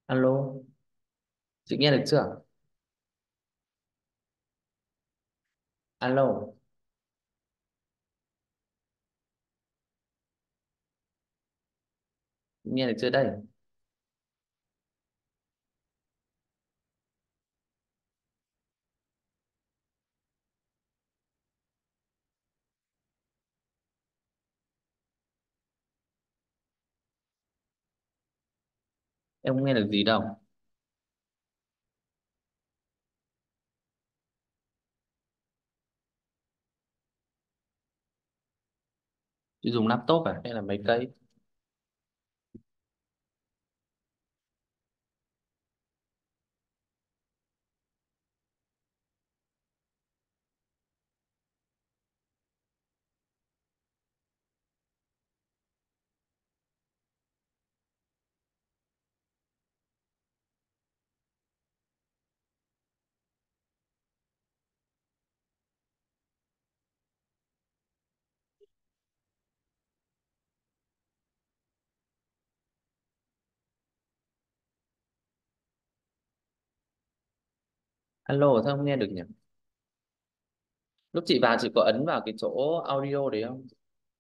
Alo, chị nghe được chưa? Alo, chị nghe được chưa đây? Em không nghe được gì đâu. Chị dùng laptop à? Hay là mấy cây? Alo, sao không nghe được nhỉ? Lúc chị vào chị có ấn vào cái chỗ audio đấy không?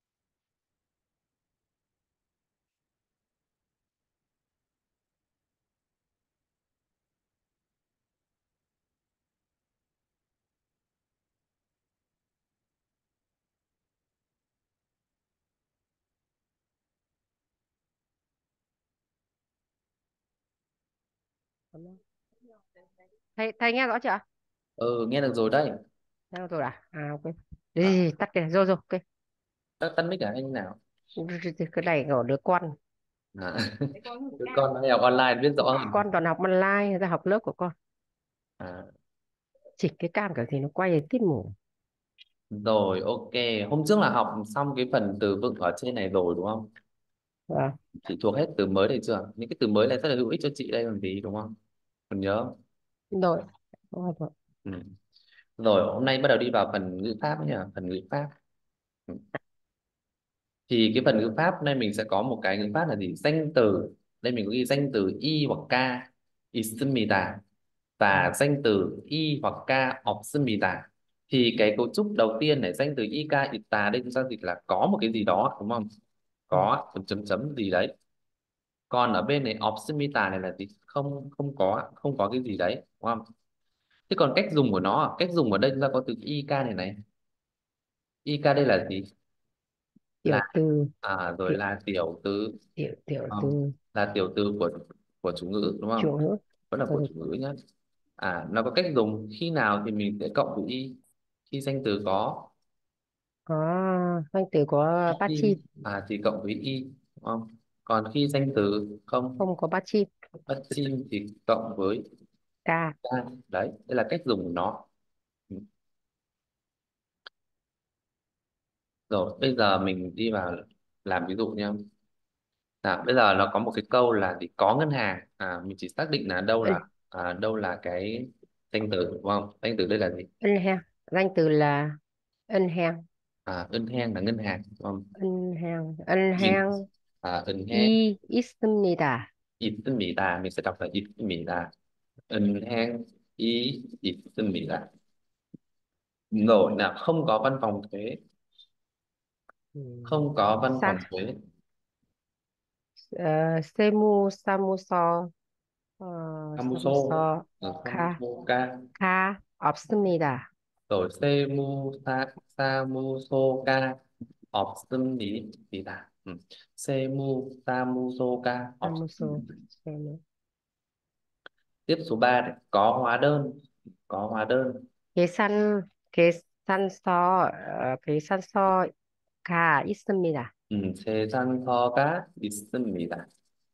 Thầy nghe rõ chưa? Ừ, nghe được rồi đây. Nghe được rồi ok. À, Đi tắt cái rồi cái tắt mic à hay như nào? cái này của đứa con. À, đứa con nó học online biết rõ hơn. Con toàn học online, người ta học lớp của con. À, Chỉ cái cam kiểu gì nó quay đến tít mù. rồi, ok. Hôm trước là học xong cái phần từ vựng ở trên này rồi đúng không? Vâng, Chị thuộc hết từ mới này chưa? Những cái từ mới này rất là hữu ích cho chị đây còn gì đúng không? Còn nhớ không? rồi. Rồi. Ừ. Rồi, hôm nay bắt đầu đi vào phần ngữ pháp nhỉ? Phần ngữ pháp. Ừ. Thì cái phần ngữ pháp này mình sẽ có một cái ngữ pháp là gì, danh từ. Đây mình có ghi danh từ y hoặc k 있습니다 Ừ. và danh từ y hoặc k 없습니다. Thì cái cấu trúc đầu tiên này, danh từ y k 있다 đây chúng ta dịch là có một cái gì đó đúng không, Ừ. có chấm chấm chấm gì đấy. Còn ở bên này 없습니다 này là gì, không, không có cái gì đấy đúng không. Thế còn cách dùng của nó, cách dùng ở đây chúng ta có từ ik này này. Ik đây là gì, là Tiểu từ. rồi tiểu là tiểu từ. tiểu Không, từ là tiểu từ của chủ ngữ đúng không, chủ ngữ. vẫn là của Ừ. chủ ngữ nhé. Nó có cách dùng khi nào thì mình sẽ cộng với y, khi danh từ có Có danh từ có bắt bát chim. chim thì cộng với y đúng không, còn khi danh từ không Không có bát chim. bắt chim thì cộng với Ca. can. Đấy, đây là cách dùng của nó. Ừ. Rồi bây giờ mình đi vào làm ví dụ nha. Bây giờ nó có một cái câu là gì, có ngân hàng, mình chỉ xác định là Ân. đâu là cái danh từ đúng không, danh từ đây là gì. Ân heo. Danh từ là ân heo. Ngân hàng là ngân hàng đúng không. ân heo. Ân Nhìn heo. ngân hàng 이 있습니다. 있습니다, mình sẽ đọc là 있습니다. ngân hàng 있습니다. Rồi là không có văn phòng thuế, Ừ. không có văn Sa. phòng thuế. 세무사무소. 사무소, 사무소. 카. 사무소가. 카 없습니다. Rồi 사무소가 없습니다. 세무사무소가 사무소. 없습니다. 세무. Tiếp số 3 này, có hóa đơn, có hóa đơn. 계산. 계산서. 계산서가 있습니다. 계산서가 있습니다.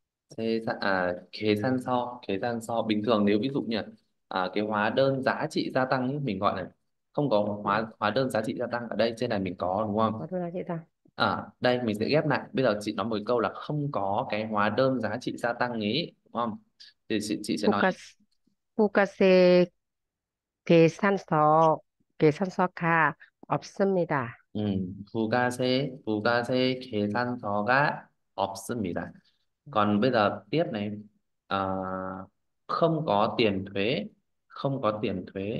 계산서 bình thường nếu ví dụ như cái hóa đơn giá trị gia tăng ấy, mình gọi là không có hóa hóa đơn giá trị gia tăng, ở đây trên này mình có đúng không. Có tôi nói chị ta. Đây mình sẽ ghép lại, bây giờ chị nói một câu là không có cái hóa đơn giá trị gia tăng ấy đúng không, thì chị sẽ nói 부가세. 부가세. 계산서. 계산서가 없습니다. 부가세 계산서가 없습니다. Còn bây giờ tiếp này, không có tiền thuế, không có tiền thuế.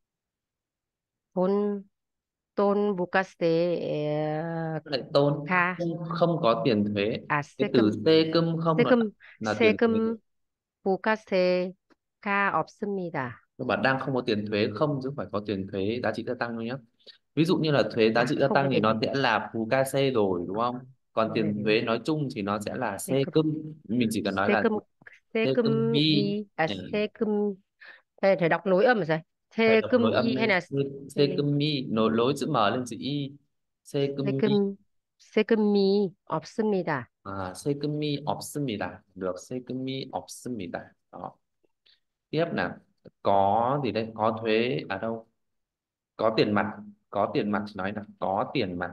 돈, 돈 부가세, Lại tôn 가, không có tiền thuế. Cái từ 세금, 세금 không là 세금, tiền thuế. 세금 부가세가 없습니다. Các bạn đang không có tiền thuế không chứ không phải có tiền thuế giá trị gia tăng đâu nhé. Ví dụ như là thuế giá trị gia không có tăng thì tiền nó thuế. sẽ là phú ca rồi đúng không? Còn Không có tiền tiền thuế. thuế nói chung thì nó sẽ là 세금, secum. Mình chỉ cần nói là 세금, secum mi. Ừ, 세금, phải đọc nối âm rồi. phải đọc 세금 nối âm y hay lên. là Secum mi nối lối chữ M lên chữ y. Secum mi. 세금, 세금이 없습니다. 세금이 없습니다. Được, 세금이 없습니다. Đó. Tiếp là có gì đây? Có thuế ở đâu? Có tiền mặt. Có tiền mặt nói là có tiền mặt.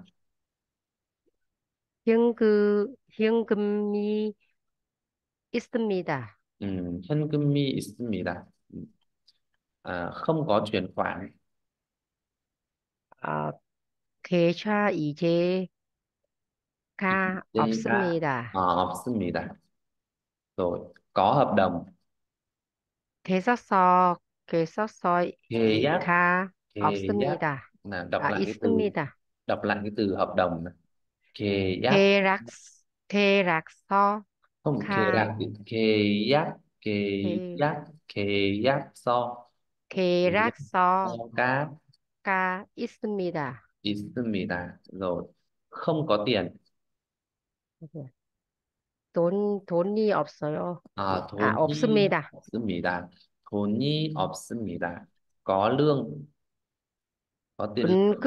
현금이 있습니다. 현금이 있습니다. Không có chuyển khoản. 아, 계좌 이체가 이체가 없습니다. 없습니다. Rồi, có hợp đồng. 계속서, 계약, 계속서가 계약 없습니다. là đọc lại cái từ, 있습니다. hợp đồng này. 계약, 계약, 계약서가, không 계약, 계약, 계, 계약, 계약서. 계약서가 계약서가 있습니다. 있습니다. Rồi, không có tiền. 돈이 없어요. 돈이 없습니다. 없습니다. 돈이 없습니다. Có lương, có tiền lương.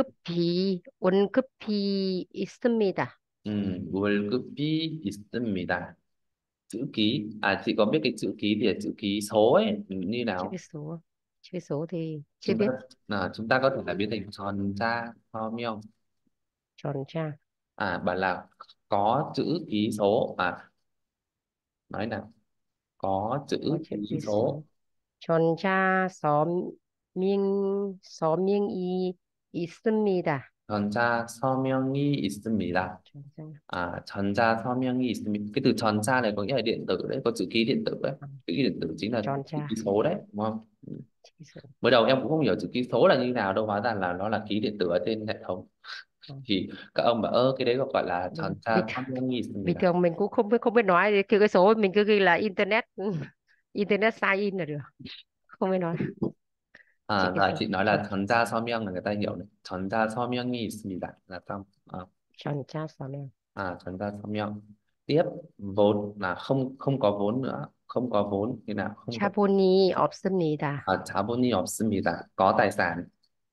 월급이 있습니다. 월급이 있습니다. Chữ ký, chị có biết cái chữ ký thì là chữ ký số ấy như Chữ cái nào? số, chữ cái số thì chưa Chúng ta biết. có thể là biến thành tròn tra ho miêu. Tròn tra, Bảo là có chữ ký số. Nói nào, có chữ có chữ ký cái số. số. tròn tra 서명이 있습니다. 전자 서명이 있습니다. tròn tra. 전자 서명이 있습니다. Cái từ tròn tra này có nghĩa là điện tử đấy, có chữ ký điện tử đấy. À, Chữ ký điện tử chính là tròn chữ tra, ký số đấy, đúng không? chữ cái số. Mới đầu em cũng không hiểu chữ ký số là như nào đâu, hóa ra là nó là ký điện tử ở trên hệ thống. À, Thì các ông bảo cái đấy gọi là bình, 전자 bình, 서명이 bình 있습니다. thường mình cũng không biết nói kêu cái số, mình cứ ghi là internet internet sign in là được, không biết nói chữ cái Rồi số. chị nói tròn là 전자 서명 là người ta hiểu này. 전자 서명이 있습니다 là xong. tròn tra 서명. 전자 서명. Tiếp, vốn là không không có vốn nữa, không có vốn như nào, không có. 자본이 없습니다. 자본이 없습니다. Có tài sản.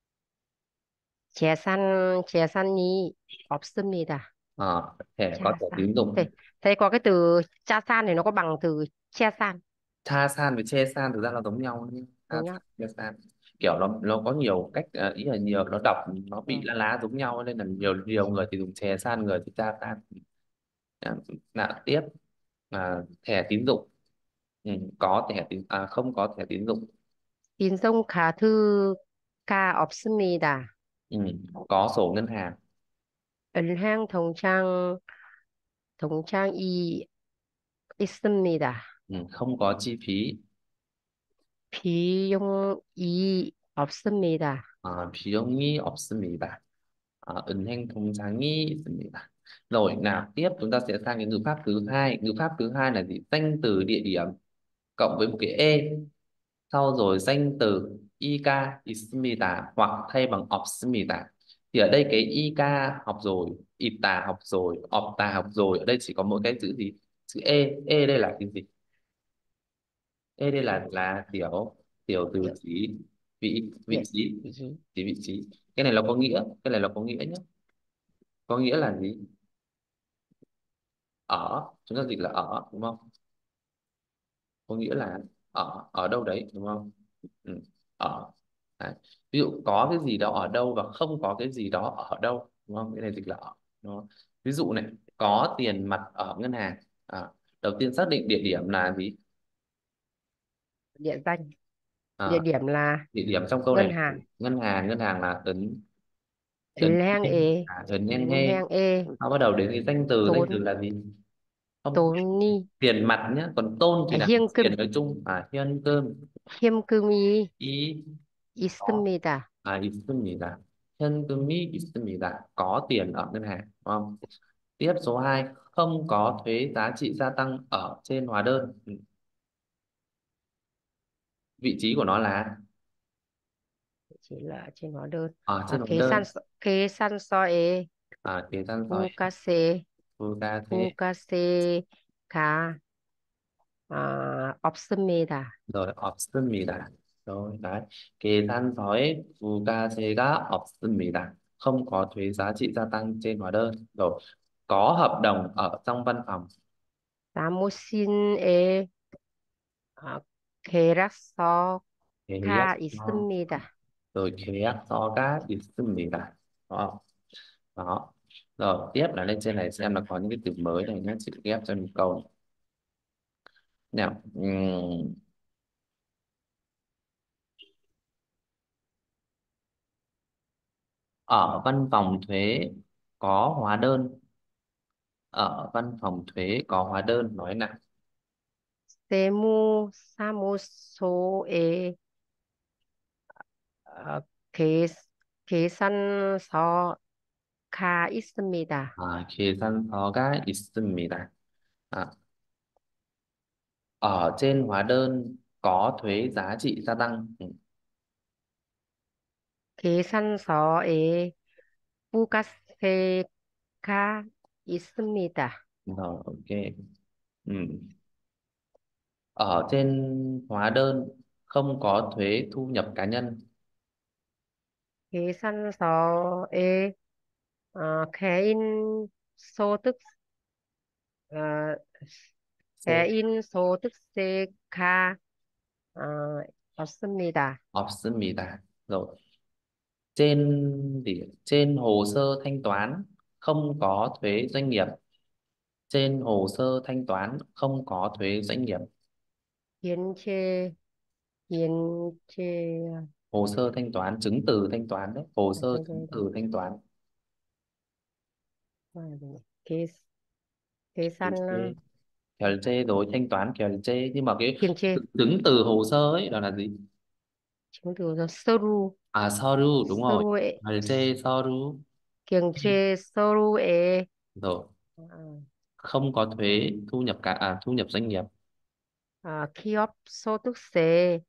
재산이 없습니다. Thẻ có Cha thẻ san. tín Thế, dụng. thế có cái từ cha san này nó có bằng từ che san Cha san với che san thực ra nó giống nhau nhé. Cha đúng san, không? che san kiểu nó có nhiều cách, ý là nhiều, nó đọc nó bị Vâng. lá lá giống nhau nên là nhiều nhiều người thì dùng che san, người thì cha san. Dạ, nào tiếp thẻ tín dụng. Có thẻ không có thẻ tín dụng. 신용카드가 없습니다. Ừ, có sổ ngân hàng. 은행 통장이 있습니다. Không có chi phí. 비용이 없습니다. 비용이 없습니다. 은행 통장이 있습니다. Rồi nào tiếp chúng ta sẽ sang cái ngữ pháp thứ hai. Ngữ pháp thứ hai là gì? Danh từ địa điểm cộng với một cái sau rồi danh từ ik 있습니다 hoặc thay bằng 없습니다. Thì ở đây cái ik học rồi, ita học rồi, opta học rồi, ở đây chỉ có một cái chữ gì? Chữ e đây là cái gì? E đây là tiểu tiểu từ Địa, chỉ vị vị địa, trí. vị trí. Chỉ vị trí. Cái này là có nghĩa, cái này là có nghĩa nhé. Có nghĩa là gì? Ở, chúng ta dịch là ở đúng không? Có nghĩa là ở đâu đấy đúng không? Ừ, ở. Đấy. Ví dụ có cái gì đó ở đâu và không có cái gì đó ở đâu đúng không? Cái này dịch là ở đúng không? Ví dụ này, có tiền mặt ở ngân hàng. Đầu tiên xác định địa điểm là gì? Địa danh. Địa à, điểm là Địa điểm trong câu này ngân là hàng. ngân hàng là ấn ấn 은행에 ấn nhanh he. 은행에 Nó bắt đầu đến cái danh từ 돈 là gì? không, 돈이, tiền mặt nhé, còn tôn thì là tiền 현금, nói chung, hiện cơm. 현금이 이 có 있습니다. 있습니다. 현금이 있습니다. Có tiền ở ngân hàng, đúng không? Tiếp số 2, không có thuế giá trị gia tăng ở trên hóa đơn. Vị trí của nó là chỉ là trên hóa đơn. ở trên hóa đơn. 계산서에 계산서에 부가세, 부가세. 부가세가 없습니다. rồi 없습니다. Rồi đấy, 계산서에 부가세가 없습니다. Không có thuế giá trị gia tăng trên hóa đơn. Rồi, có hợp đồng ở trong văn phòng. 사무실에 어, 계약서가 계약서. 있습니다. Rồi 계약서가 있습니다. Đó. Đó. Rồi tiếp là lên trên này xem là có những cái từ mới này nhé, chị ghép cho một câu nào. Ở văn phòng thuế có hóa đơn. Ở văn phòng thuế có hóa đơn, nói nào. 세무사무소에 어, 계, 계산서가 있습니다. 계산서가 있습니다. À, ở trên hóa đơn có thuế giá trị gia tăng. 계산서에 부가세가 있습니다. Rồi, ok. Ừ. Ở trên hóa đơn không có thuế thu nhập cá nhân. 계산서에 개인 소득 어, Se 개인 소득세가 어, 없습니다. 없습니다. Rồi, trên hồ sơ thanh toán không có thuế doanh nghiệp. Trên hồ sơ thanh toán không có thuế doanh nghiệp. 현재 현재 Hồ sơ thanh toán, chứng từ thanh toán đấy, hồ sơ chứng 잠깐만 từ thanh toán. 계 계산 결제. 결제 rồi, thanh toán 결제, nhưng mà cái 현재 chứng từ hồ sơ ấy là gì? 정도 서류 서류, đúng rồi. 서류에 결제 서류. 경제 서류에 Rồi, 어, không có thuế thu nhập thu nhập doanh nghiệp. 기업 소득세가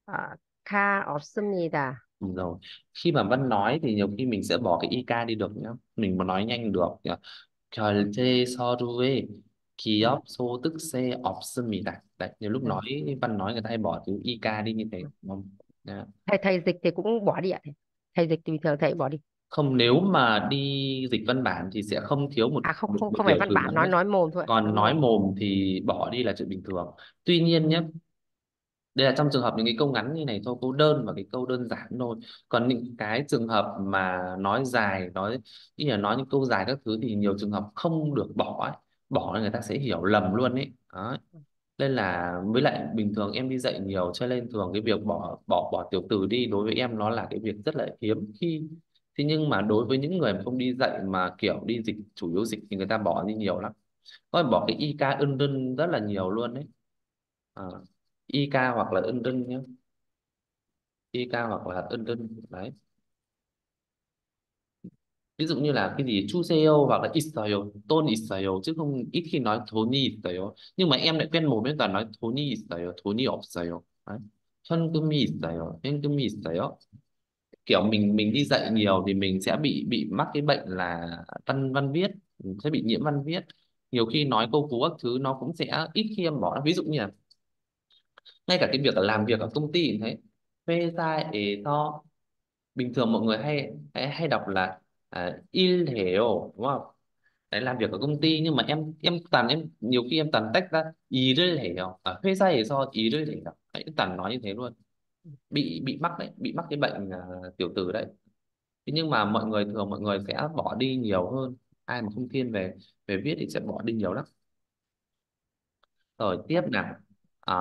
없습니다. Rồi, khi mà Văn nói thì nhiều khi mình sẽ bỏ cái IK đi được nhá, mình mà nói nhanh được nhá. 결제 서류에 기업 소득세 없습니다. Đấy, nhiều lúc nói, 네. Văn nói người ta hay bỏ chữ IK đi như thế, đúng không? Đấy. thầy dịch thì cũng bỏ đi ạ. Thầy dịch thì bình thường thầy bỏ đi. Không, nếu mà đi dịch văn bản thì sẽ không thiếu một Không một, không một không phải điều văn chừng bản, nào nói hết. nói mồm thôi ạ, nói Còn nói mồm. mồm thì bỏ đi là chuyện bình thường. Tuy nhiên nhé, đây là trong trường hợp những cái câu ngắn như này thôi, câu đơn và cái câu đơn giản thôi. Còn những cái trường hợp mà nói dài, nói như là nói những câu dài các thứ thì nhiều trường hợp không được bỏ ấy. Bỏ là người ta sẽ hiểu lầm luôn ấy. Đó. Nên là với lại bình thường em đi dạy nhiều cho nên thường cái việc bỏ tiểu từ đi đối với em nó là cái việc rất là hiếm khi. Thế nhưng mà đối với những người mà không đi dạy mà kiểu đi dịch, chủ yếu dịch thì người ta bỏ đi nhiều lắm. Có thể bỏ cái IK ưng rưng rất là nhiều luôn đấy. À, IK hoặc là ưng rưng nhé. IK hoặc là ưng rưng đấy. Ví dụ như là cái gì Chuseo hoặc là 있어요, tôn 있어요, chứ không ít khi nói 돈이 있어요. Nhưng mà em lại quen mồm với toàn nói 돈이 있어요, 돈이 없어요. Đấy. 현금이 있어요, 현금이 있어요. Kiểu mình đi dạy nhiều thì mình sẽ bị mắc cái bệnh là văn văn viết, mình sẽ bị nhiễm văn viết. Nhiều khi nói câu cú các thứ nó cũng sẽ ít khi em bỏ. Ví dụ như là ngay cả cái việc là làm việc ở công ty cũng thế. 회사에서, bình thường mọi người hay đọc là 일해요, đúng không? Đấy, làm việc ở công ty, nhưng mà em nhiều khi em toàn tách ra 일을 해요, 회사에서 일을 해요. Đấy, toàn nói như thế luôn. Bị mắc đấy, bị mắc cái bệnh tiểu từ đấy. Thế nhưng mà mọi người sẽ bỏ đi nhiều hơn. Ai mà không thiên về về viết thì sẽ bỏ đi nhiều lắm. Rồi tiếp nào. à,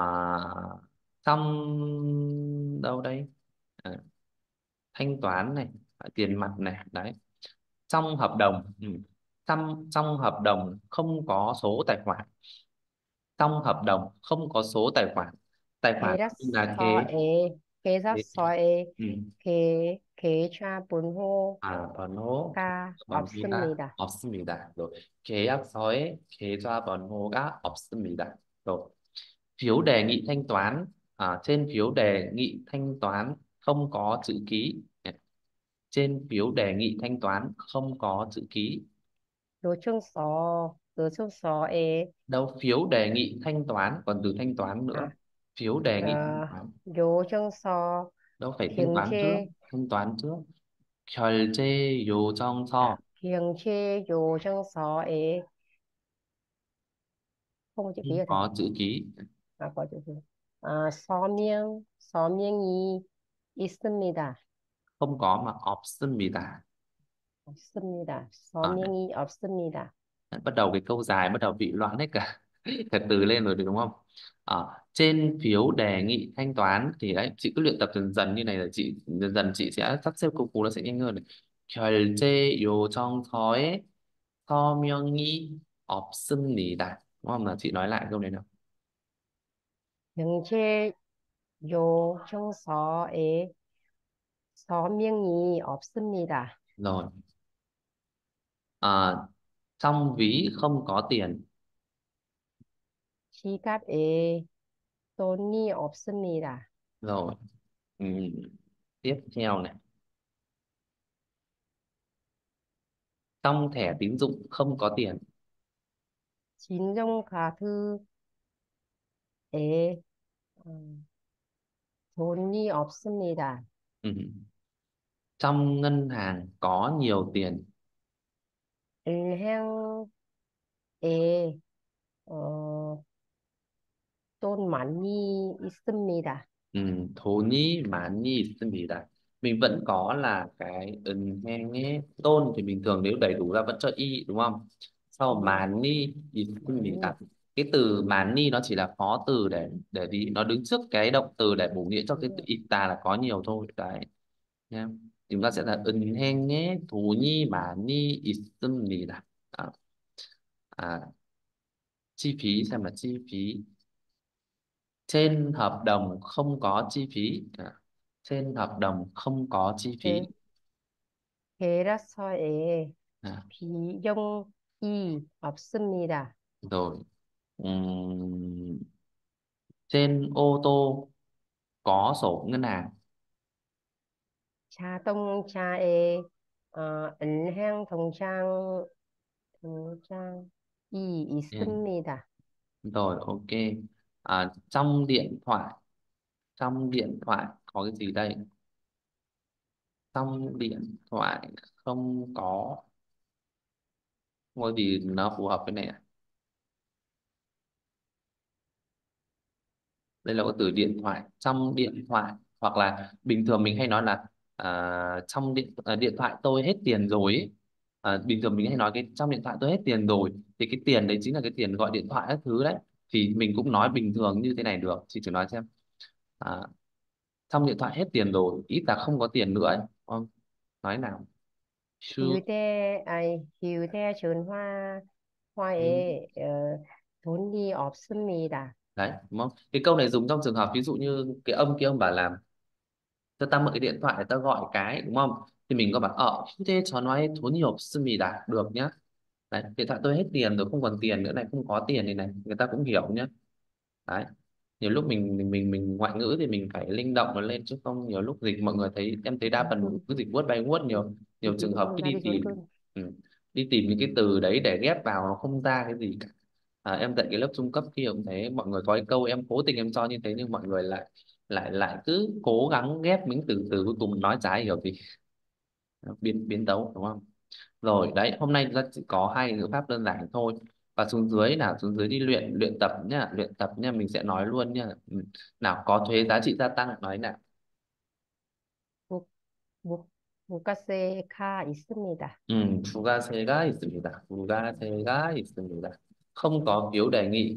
Xong đâu đây. À, thanh toán này, tiền mặt này, đấy, trong hợp đồng. trong hợp đồng không có số tài khoản. Trong hợp đồng không có số tài khoản là kế. 계약서에 kế 계약서에 ừ. 계좌번호가 번호 번호가 없습니다. 없습니다. rồi 계약서에 계좌 번호가 없습니다. rồi phiếu đề nghị thanh toán, trên phiếu đề nghị thanh toán không có chữ ký. Trên phiếu đề nghị thanh toán không có chữ ký. 요청서에 Đâu, phiếu đề nghị thanh toán còn từ thanh toán nữa. 아, Phiếu đề nghị thanh 어, toán. 요청서 Đâu, phải thanh toán trước. 경제 Thanh toán trước. 결제 요청서. 경제 요청서에 không có chữ ký Không ở đây. có chữ ký. có chữ ký. 서명이 있습니다. Không có mà 없습니다. 없습니다. Ở 서명이 없습니다. bắt đầu cái câu dài bắt đầu bị loạn hết cả cả từ lên rồi đúng không? Trên phiếu đề nghị thanh toán thì đấy, chị cứ luyện tập dần dần như này là chị dần dần chị sẽ sắp xếp câu cú nó sẽ nhanh hơn này. 결제 요청서에 서명이 없습니다. Đúng không? Là chị nói lại câu này nào. 경제 요청서에 서명이 없습니다. Rồi. à, Trong ví không có tiền. 지갑에 돈이 없습니다. Rồi. ừ. Tiếp theo này. Trong thẻ tín dụng không có tiền. 신용카드에 음, 돈이 없습니다. ừ. Trong ngân hàng có nhiều tiền. 은행에 어, 돈 많이 있습니다. 돈이 많이 있습니다. Mình vẫn có là cái 은행에 tôn thì bình thường nếu đầy đủ ra vẫn cho y đúng không? Sau 많이 있습니다. 많이, Cái từ 많이 nó chỉ là phó từ để đi, nó đứng trước cái động từ để bổ nghĩa cho cái từ 있다 là có nhiều thôi đấy nha. Chúng ta sẽ là 은행에 돈이 많이 있습니다. Đó. à, Chi phí, xem là chi phí. Trên hợp đồng không có chi phí. Trên hợp đồng không có chi phí. 계- 계약서에 à, 비용이 없습니다. Rồi. Ừm, Trên ô tô có sổ ngân hàng. 자동차에 은행 통장이 Ừ. 있습니다. Rồi, ok. Trong điện thoại. Trong điện thoại có cái gì đây? Trong điện thoại không có gì nó phù hợp với này. Đây là có từ điện thoại. Trong điện thoại, hoặc là bình thường mình hay nói là điện thoại tôi hết tiền rồi ấy. Bình thường mình hay nói cái trong điện thoại tôi hết tiền rồi, thì cái tiền đấy chính là cái tiền gọi điện thoại các thứ đấy. Thì mình cũng nói bình thường như thế này được, chị thử nói xem. à, Trong điện thoại hết tiền rồi, ít là không có tiền nữa ấy. Không? Nói nào. Chưa. 휴대전화에 돈이 없습니다. Đấy đúng không? Cái câu này dùng trong trường hợp ví dụ như cái ông kia ông bảo là cho ta mượn cái điện thoại để ta gọi cái đúng không, thì mình có bảo thế cho nói thốn nhiều sumi đã được nhá. Đấy, điện thoại tôi hết tiền rồi, không còn tiền nữa này, không có tiền này người ta cũng hiểu nhá. Đấy, nhiều lúc mình ngoại ngữ thì mình phải linh động nó lên, chứ không nhiều lúc dịch mọi người thấy, em thấy đa phần cứ dịch vuốt bay vuốt, nhiều nhiều trường hợp cứ đi 나비 소리 tìm. ừ, Đi tìm những cái từ đấy để ghép vào nó không ra cái gì cả. Em dạy cái lớp trung cấp kia cũng thế, mọi người có cái câu em cố tình em cho như thế nhưng mọi người lại lại lại cứ cố gắng ghép những từ từ cuối cùng nói trái hiểu gì. Biến biến tấu đúng không? Rồi đấy, hôm nay chúng ta chỉ có hai ngữ pháp đơn giản thôi. Và xuống dưới nào, xuống dưới đi luyện luyện tập nhá, luyện tập nhá, mình sẽ nói luôn nhá. Nào, có thuế giá trị gia tăng nói nào. 무, 무, 무가세가 있습니다. 부가세가 있습니다. 부가세가 있습니다. Không có phiếu đề nghị.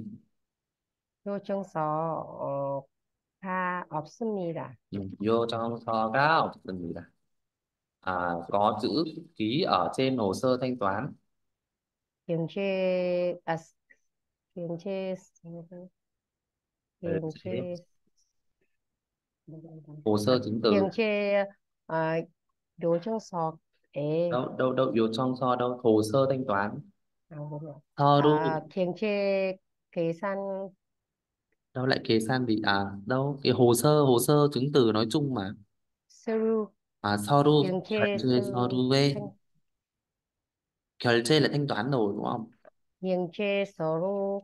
요청서가 없습니다. 요청서가 없습니다. Có chữ ký ở trên hồ sơ thanh toán. kiềm chế à, kiềm chế Ờ, kiềm thế chế hồ sơ chứng từ. kiềm chế à, 요청 서에 Đâu đâu đâu yếu trong so đâu, hồ sơ thanh toán. 아, 뭐야? 서류. 기행체 계산 Đâu lại kế san gì à, đâu cái hồ sơ chứng từ nói chung mà. 서류 서류 기행체 결제 서류에 생 결제 là thanh toán rồi đúng không? 기행체 서류에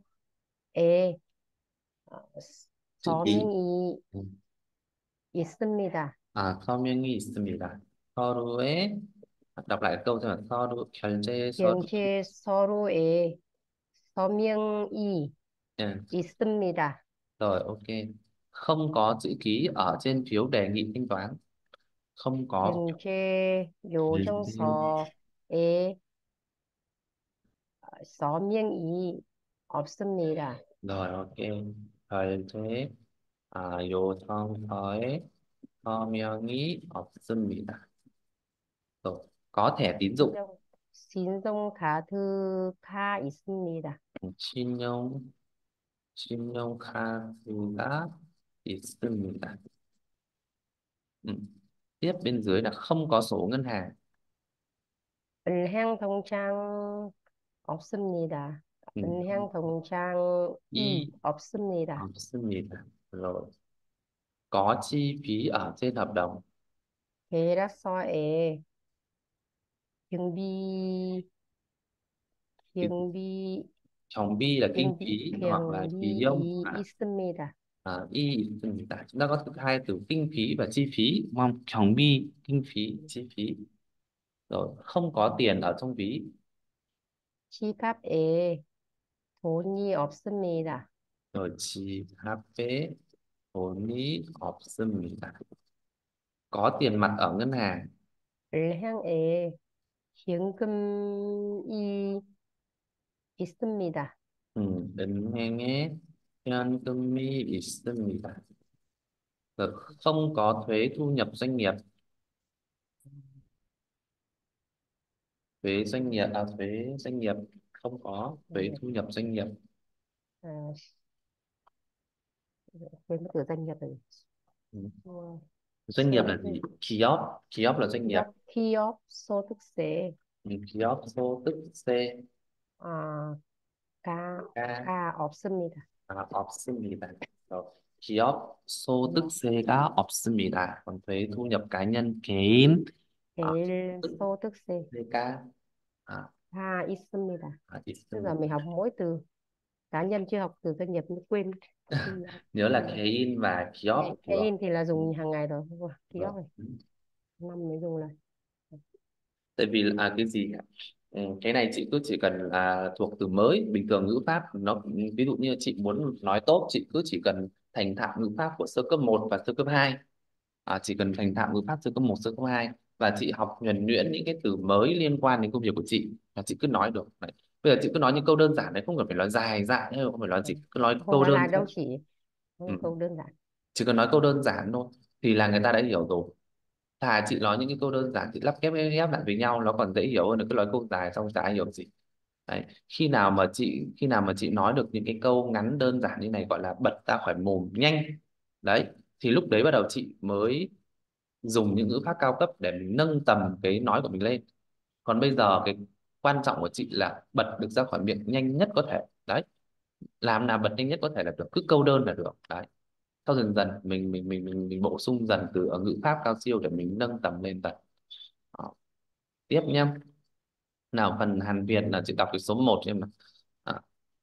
어, Chữ ký. 서명이 Ừ. 있습니다. 서명이 있습니다. 서류에, đọc lại câu cho là 서류 결제 서류. 기행체 서류에 서명이 Ừ. 있습니다. Rồi, ok. Không có chữ ký ở trên phiếu đề nghị thanh toán. Không có. 기행체 요청서에 서명이 없습니다. Rồi, ok. 결제 요청서에 서명이 없습니다. Rồi, có thẻ tín dụng. 신용카드가 있습니다. 신용 신용카드가 있습니다. Ừ. Tiếp bên dưới là không có sổ ngân hàng. 은행 통장 없습니다. Ừ. 은행 통장이 Y 없습니다. 없습니다. Rồi, có chi phí ở trên hợp đồng. 계약서에 경비 Cái 경비 phòng bi là kinh phí hoặc là phí công. 경비이 있습니다. Y 있습니다. Chúng ta có hai từ kinh phí và chi phí đúng không? Phòng bi kinh phí chi phí. Rồi, không có tiền ở trong ví. 지갑에 돈이 없습니다. Rồi, chi 지갑에 돈이 없습니다. Có tiền mặt ở ngân hàng. 은행에 현금이 있습니다. 은행에 현금이 있습니다. Rồi, không có thuế thu nhập doanh nghiệp. Thuế doanh nghiệp không có thuế thu nhập doanh nghiệp. 아, quên mất từ doanh nghiệp rồi. Ừ. 어, Doanh nghiệp là 소득, gì? Kiosk. Kiosk là doanh nghiệp. 기업 소득세 Kiosk số tức C. 아, K. 가 없습니다. 없습니다. Rồi. Kiosk số tức 음, C가 없습니다. Còn thuế thu nhập cá nhân 개인 개인 tức 소득세 CK à, 다 있습니다. Tức là 있습니다. mình học mỗi từ cá nhân chưa học từ doanh nghiệp mình quên khi Nhớ là khi 개인 và kiosk đúng không? 개인 thì là Ừ, dùng hàng ngày rồi. rồi. Kiosk này năm mới dùng là Tại vì cái gì ạ? Cái này chị cứ chỉ cần thuộc từ mới, bình thường ngữ pháp nó, ví dụ như chị muốn nói tốt chị cứ chỉ cần thành thạo ngữ pháp của sơ cấp một và sơ cấp hai. Chỉ cần thành thạo ngữ pháp sơ cấp một, sơ cấp 2 và chị học nhuần nhuyễn những cái từ mới liên quan đến công việc của chị là chị cứ nói được. Đấy. Bây giờ chị cứ nói những câu đơn giản đấy, không cần phải nói dài dãi hay không phải nói gì, cứ nói không câu nói đơn lại giản. đâu, chỉ Ừ. một câu đơn giản. Chỉ cần nói câu đơn giản thôi thì là người ta đã hiểu rồi. Thà chị nói những cái câu đơn giản chị lắp ghép lại với nhau nó còn dễ hiểu hơn là cứ nói câu dài xong chả ai hiểu gì. Đấy. Khi nào mà chị nói được những cái câu ngắn đơn giản như này gọi là bật ra khỏi mồm nhanh. Đấy, thì lúc đấy bắt đầu chị mới dùng những ngữ pháp cao cấp để mình nâng tầm cái nói của mình lên. Còn bây giờ cái quan trọng của chị là bật được ra khỏi miệng nhanh nhất có thể. Đấy, làm nào bật nhanh nhất có thể là được, cứ câu đơn là được. Đấy, sau dần dần mình bổ sung dần từ ở ngữ pháp cao siêu để mình nâng tầm lên dần. Đó. Tiếp nhá. Nào, phần Hàn Việt là chị đọc từ số một em. À,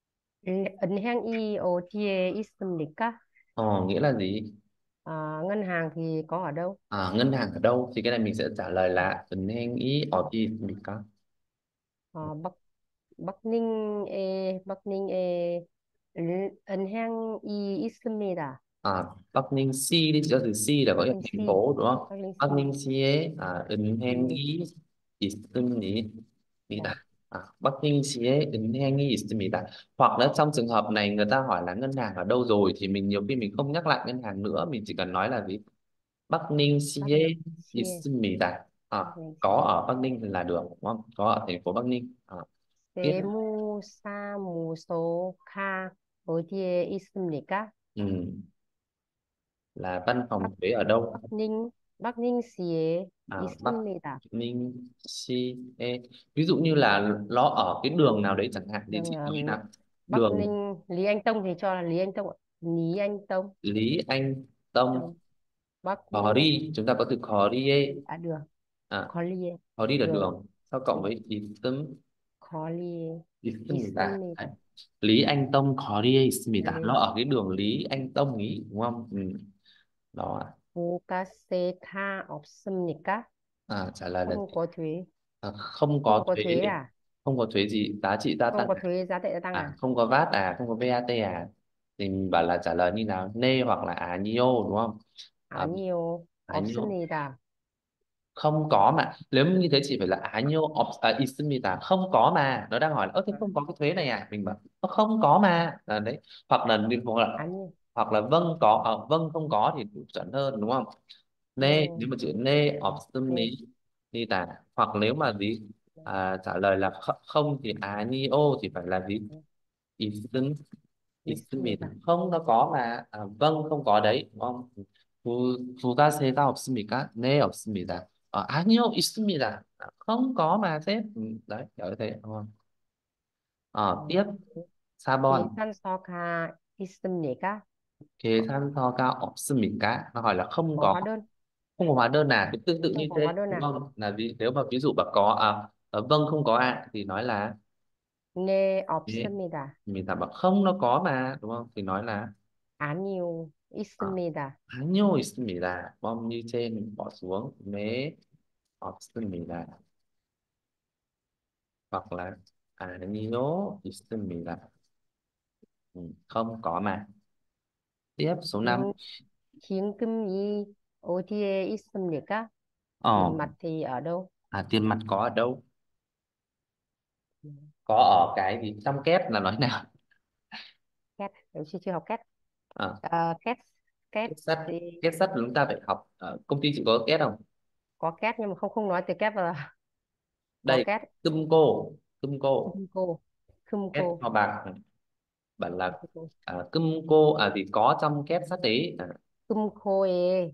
은행이 어디에 있습니까? nghĩa là gì? Ngân hàng thì có ở đâu? Ngân hàng ở đâu thì cái này mình sẽ trả lời là 은행이 어디 있습니까? 어, bắc bắc ninh 은행이 있습니다. Bắc Ninh C đi, cho từ C là có nghĩa là thành bắc ninh phố đúng không? Bắc bắc ninh Ninh Si에 음, 은행이 있습니다. 네. Bắc Ninh Si에 은행이 있습니다. Hoặc là trong trường hợp này người ta hỏi là ngân hàng ở đâu rồi thì mình nhiều khi mình không nhắc lại ngân hàng nữa, mình chỉ cần nói là gì? Bắc Ninh Si에 bắc ninh 있습니다. bắc ninh Có ở Bắc Ninh là được đúng không? Có ở thành phố Bắc Ninh. Tiếp. 세무사무소가 어디에 있습니까? Ừ. Là văn Bắc phòng thuế ở đâu? Bắc Ninh, Bắc Ninh 시에 Bắc 있습니다. Ninh Si E. Ví dụ như là nó ở cái đường nào đấy chẳng hạn thì Đường chị nói là Bắc đường Ninh Lý Anh Tông thì cho là Lý Anh Tông ạ. Lý Anh Tông. Lý Anh Tông. Tông Bắc Có Ninh. đi, chúng ta có từ có đi ấy. À đường À, 거리에 có đi là đường. đường, sau cộng Ừ. với 있음. 거리에 있습니다. Đấy. 있습니다. Lý Anh Tông có đi 있습니다. Nó 네. ở cái đường Lý Anh Tông ý đúng không? Ừ. Đó. 부가세 다 없습니까? Trả lời là Không có thuế. không có Không có thuế. thuế à? Không có thuế gì giá trị gia Không tăng có à? thuế giá trị gia tăng à? Không có VAT à, không có VAT à, thì mình bảo là trả lời như nào, nê hoặc là nhiều đúng không? à, 아니요, nhiều. 없습니다. Không có mà, nếu như thế chị phải là nhiều 있습니다, không có mà, nó đang hỏi là ơ thế không có cái thuế này à, mình bảo không có mà là đấy. Hoặc là 아니, vâng có, vâng không có thì đủ chuẩn hơn đúng không? Nê, 네, nếu mà chữ nê 네, 없습니다, hoặc nếu mà gì, trả lời là không thì nhiều thì phải là gì, 있음. 있습니다. 있습니다. không nó có mà, vâng không có đấy đúng không? 부가세가 없습니까? 네 없습니다. 아니요 있습니다. Không có mà sếp. Đấy kiểu như thế đúng không? Tiếp. Sabon. 계산서가 있습니까? 계산서가 없습니까? Nó hỏi là không có có. hóa đơn, Không có hóa đơn à, cũng tương tự không như có thế hóa đơn đúng à? không, là nếu mà ví dụ bà có vâng không có thì nói là 네, 네. 없습니다. Mình ta bảo không nó có mà đúng không, thì nói là 아니요, à, 있습니다. 아니요 있습니다. bom như trên bỏ xuống 네 없습니다, hoặc là 아니요 있습니다. Không có mà. Tiếp số 5. 긴, 긴금이 어디에 있습니까? ờ Tiền mặt thì ở đâu? Tiền mặt có ở đâu? Ừ, Có ở cái gì trong két là nói nào? két, nếu chưa học két. à, Két, két Két sắt. thì Két sắt là chúng ta phải học, công ty chị có két không? có két nhưng mà không không nói từ két vào có Đây, két. câm cô. Câm cô. Khum cô, khum Két cô, kho bạc. Bạn là khum cô. câm cô thì có trong két sắt ấy. 금코에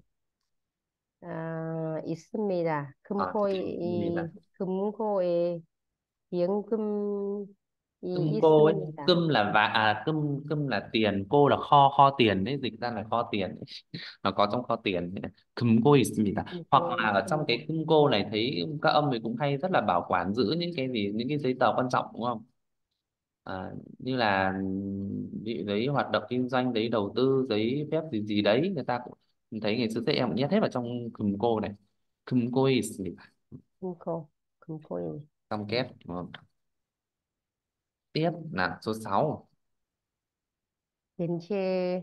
있습니다. Gì là 금코에 비연금이 câm cô ấy. 있습니다. Câm là câm là tiền, cô là kho, kho tiền ấy, dịch ra là kho tiền ấy. Nó có trong kho tiền ấy. 금고 있습니다. Hoặc 금코 là ở trong 있습니다. cái 금고 này thấy các ông ấy cũng hay rất là bảo quản giữ những cái gì, những cái giấy tờ quan trọng đúng không? Như là bị giấy hoạt động kinh doanh, giấy đầu tư, giấy phép gì gì đấy, người ta cũng mình thấy ngày xưa các em cũng nhét hết vào trong 금고 này. 금고 있습니다. 금코, 금코에 Trong két đúng không? Tiếp là số 6. 대체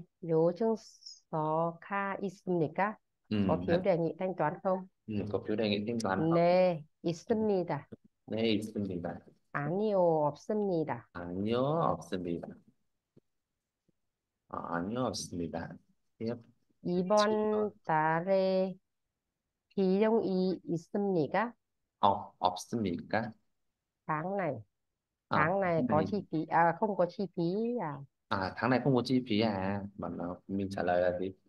요청서가 있습니까? Ừ, Có phiếu đề nghị thanh toán không? có phiếu đề nghị thanh toán không? 네, 있습니다. 네 있습니다. 아니요, 없습니다. 아니요 없습니다. 아니요 없습니다. Tiếp. 이번 달에 비용이 있습니까? 없습니까? tháng này Tháng tháng này có này, chi phí không có chi phí à? tháng này không có chi phí à, bạn mình trả lời là gì?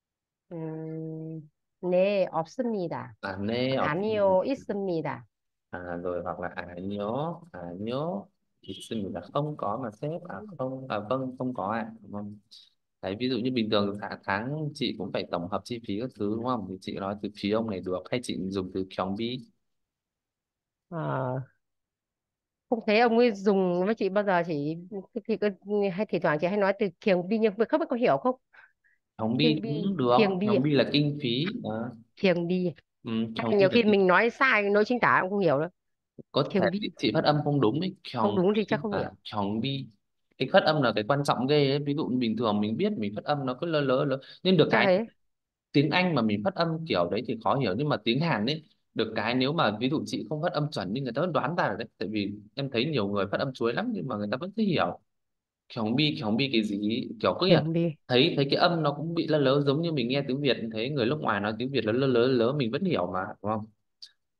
네, 없습니다. 네 없습니다. 아니요, 있습니다. Rồi hoặc là nhớ 있습니다, không có mà sếp, không, vâng không có đúng không? Đấy, ví dụ như bình thường tháng chị cũng phải tổng hợp chi phí các thứ đúng không, thì chị nói từ phí ông này được, hay chị dùng từ 경비? Ờ, không thấy ông ấy dùng với chị bao giờ, thì hay thỉnh thoảng chị hay nói từ kiềng bi nhưng mà không biết có hiểu không. 경비 Kiềng bi, cũng được, kiềng bi à? 경비 là kinh phí. Kiềng bi à? Hay 경비 nhiều là khi mình nói sai nói chính tả cũng không hiểu đâu. có thể Kiềng bi chị phát âm không đúng ấy, không kyong đúng thì chắc bi không hiểu. kyong bi. Cái phát âm là cái quan trọng ghê ấy. Ví dụ như bình thường mình biết mình phát âm nó cứ lơ lớ lớ, nhưng được Chắc cái thế. tiếng Anh mà mình phát âm kiểu đấy thì khó hiểu, nhưng mà tiếng Hàn ấy, được cái nếu mà ví dụ chị không phát âm chuẩn nhưng người ta vẫn đoán ra được đấy, tại vì em thấy nhiều người phát âm chuối lắm nhưng mà người ta vẫn thấy hiểu. Kyong bi cái gì kiểu cứ là Kiềng bi. thấy thấy cái âm nó cũng bị lơ lớ, giống như mình nghe tiếng Việt thấy người nước ngoài nói tiếng Việt nó lơ lớ lớ mình vẫn hiểu mà đúng không?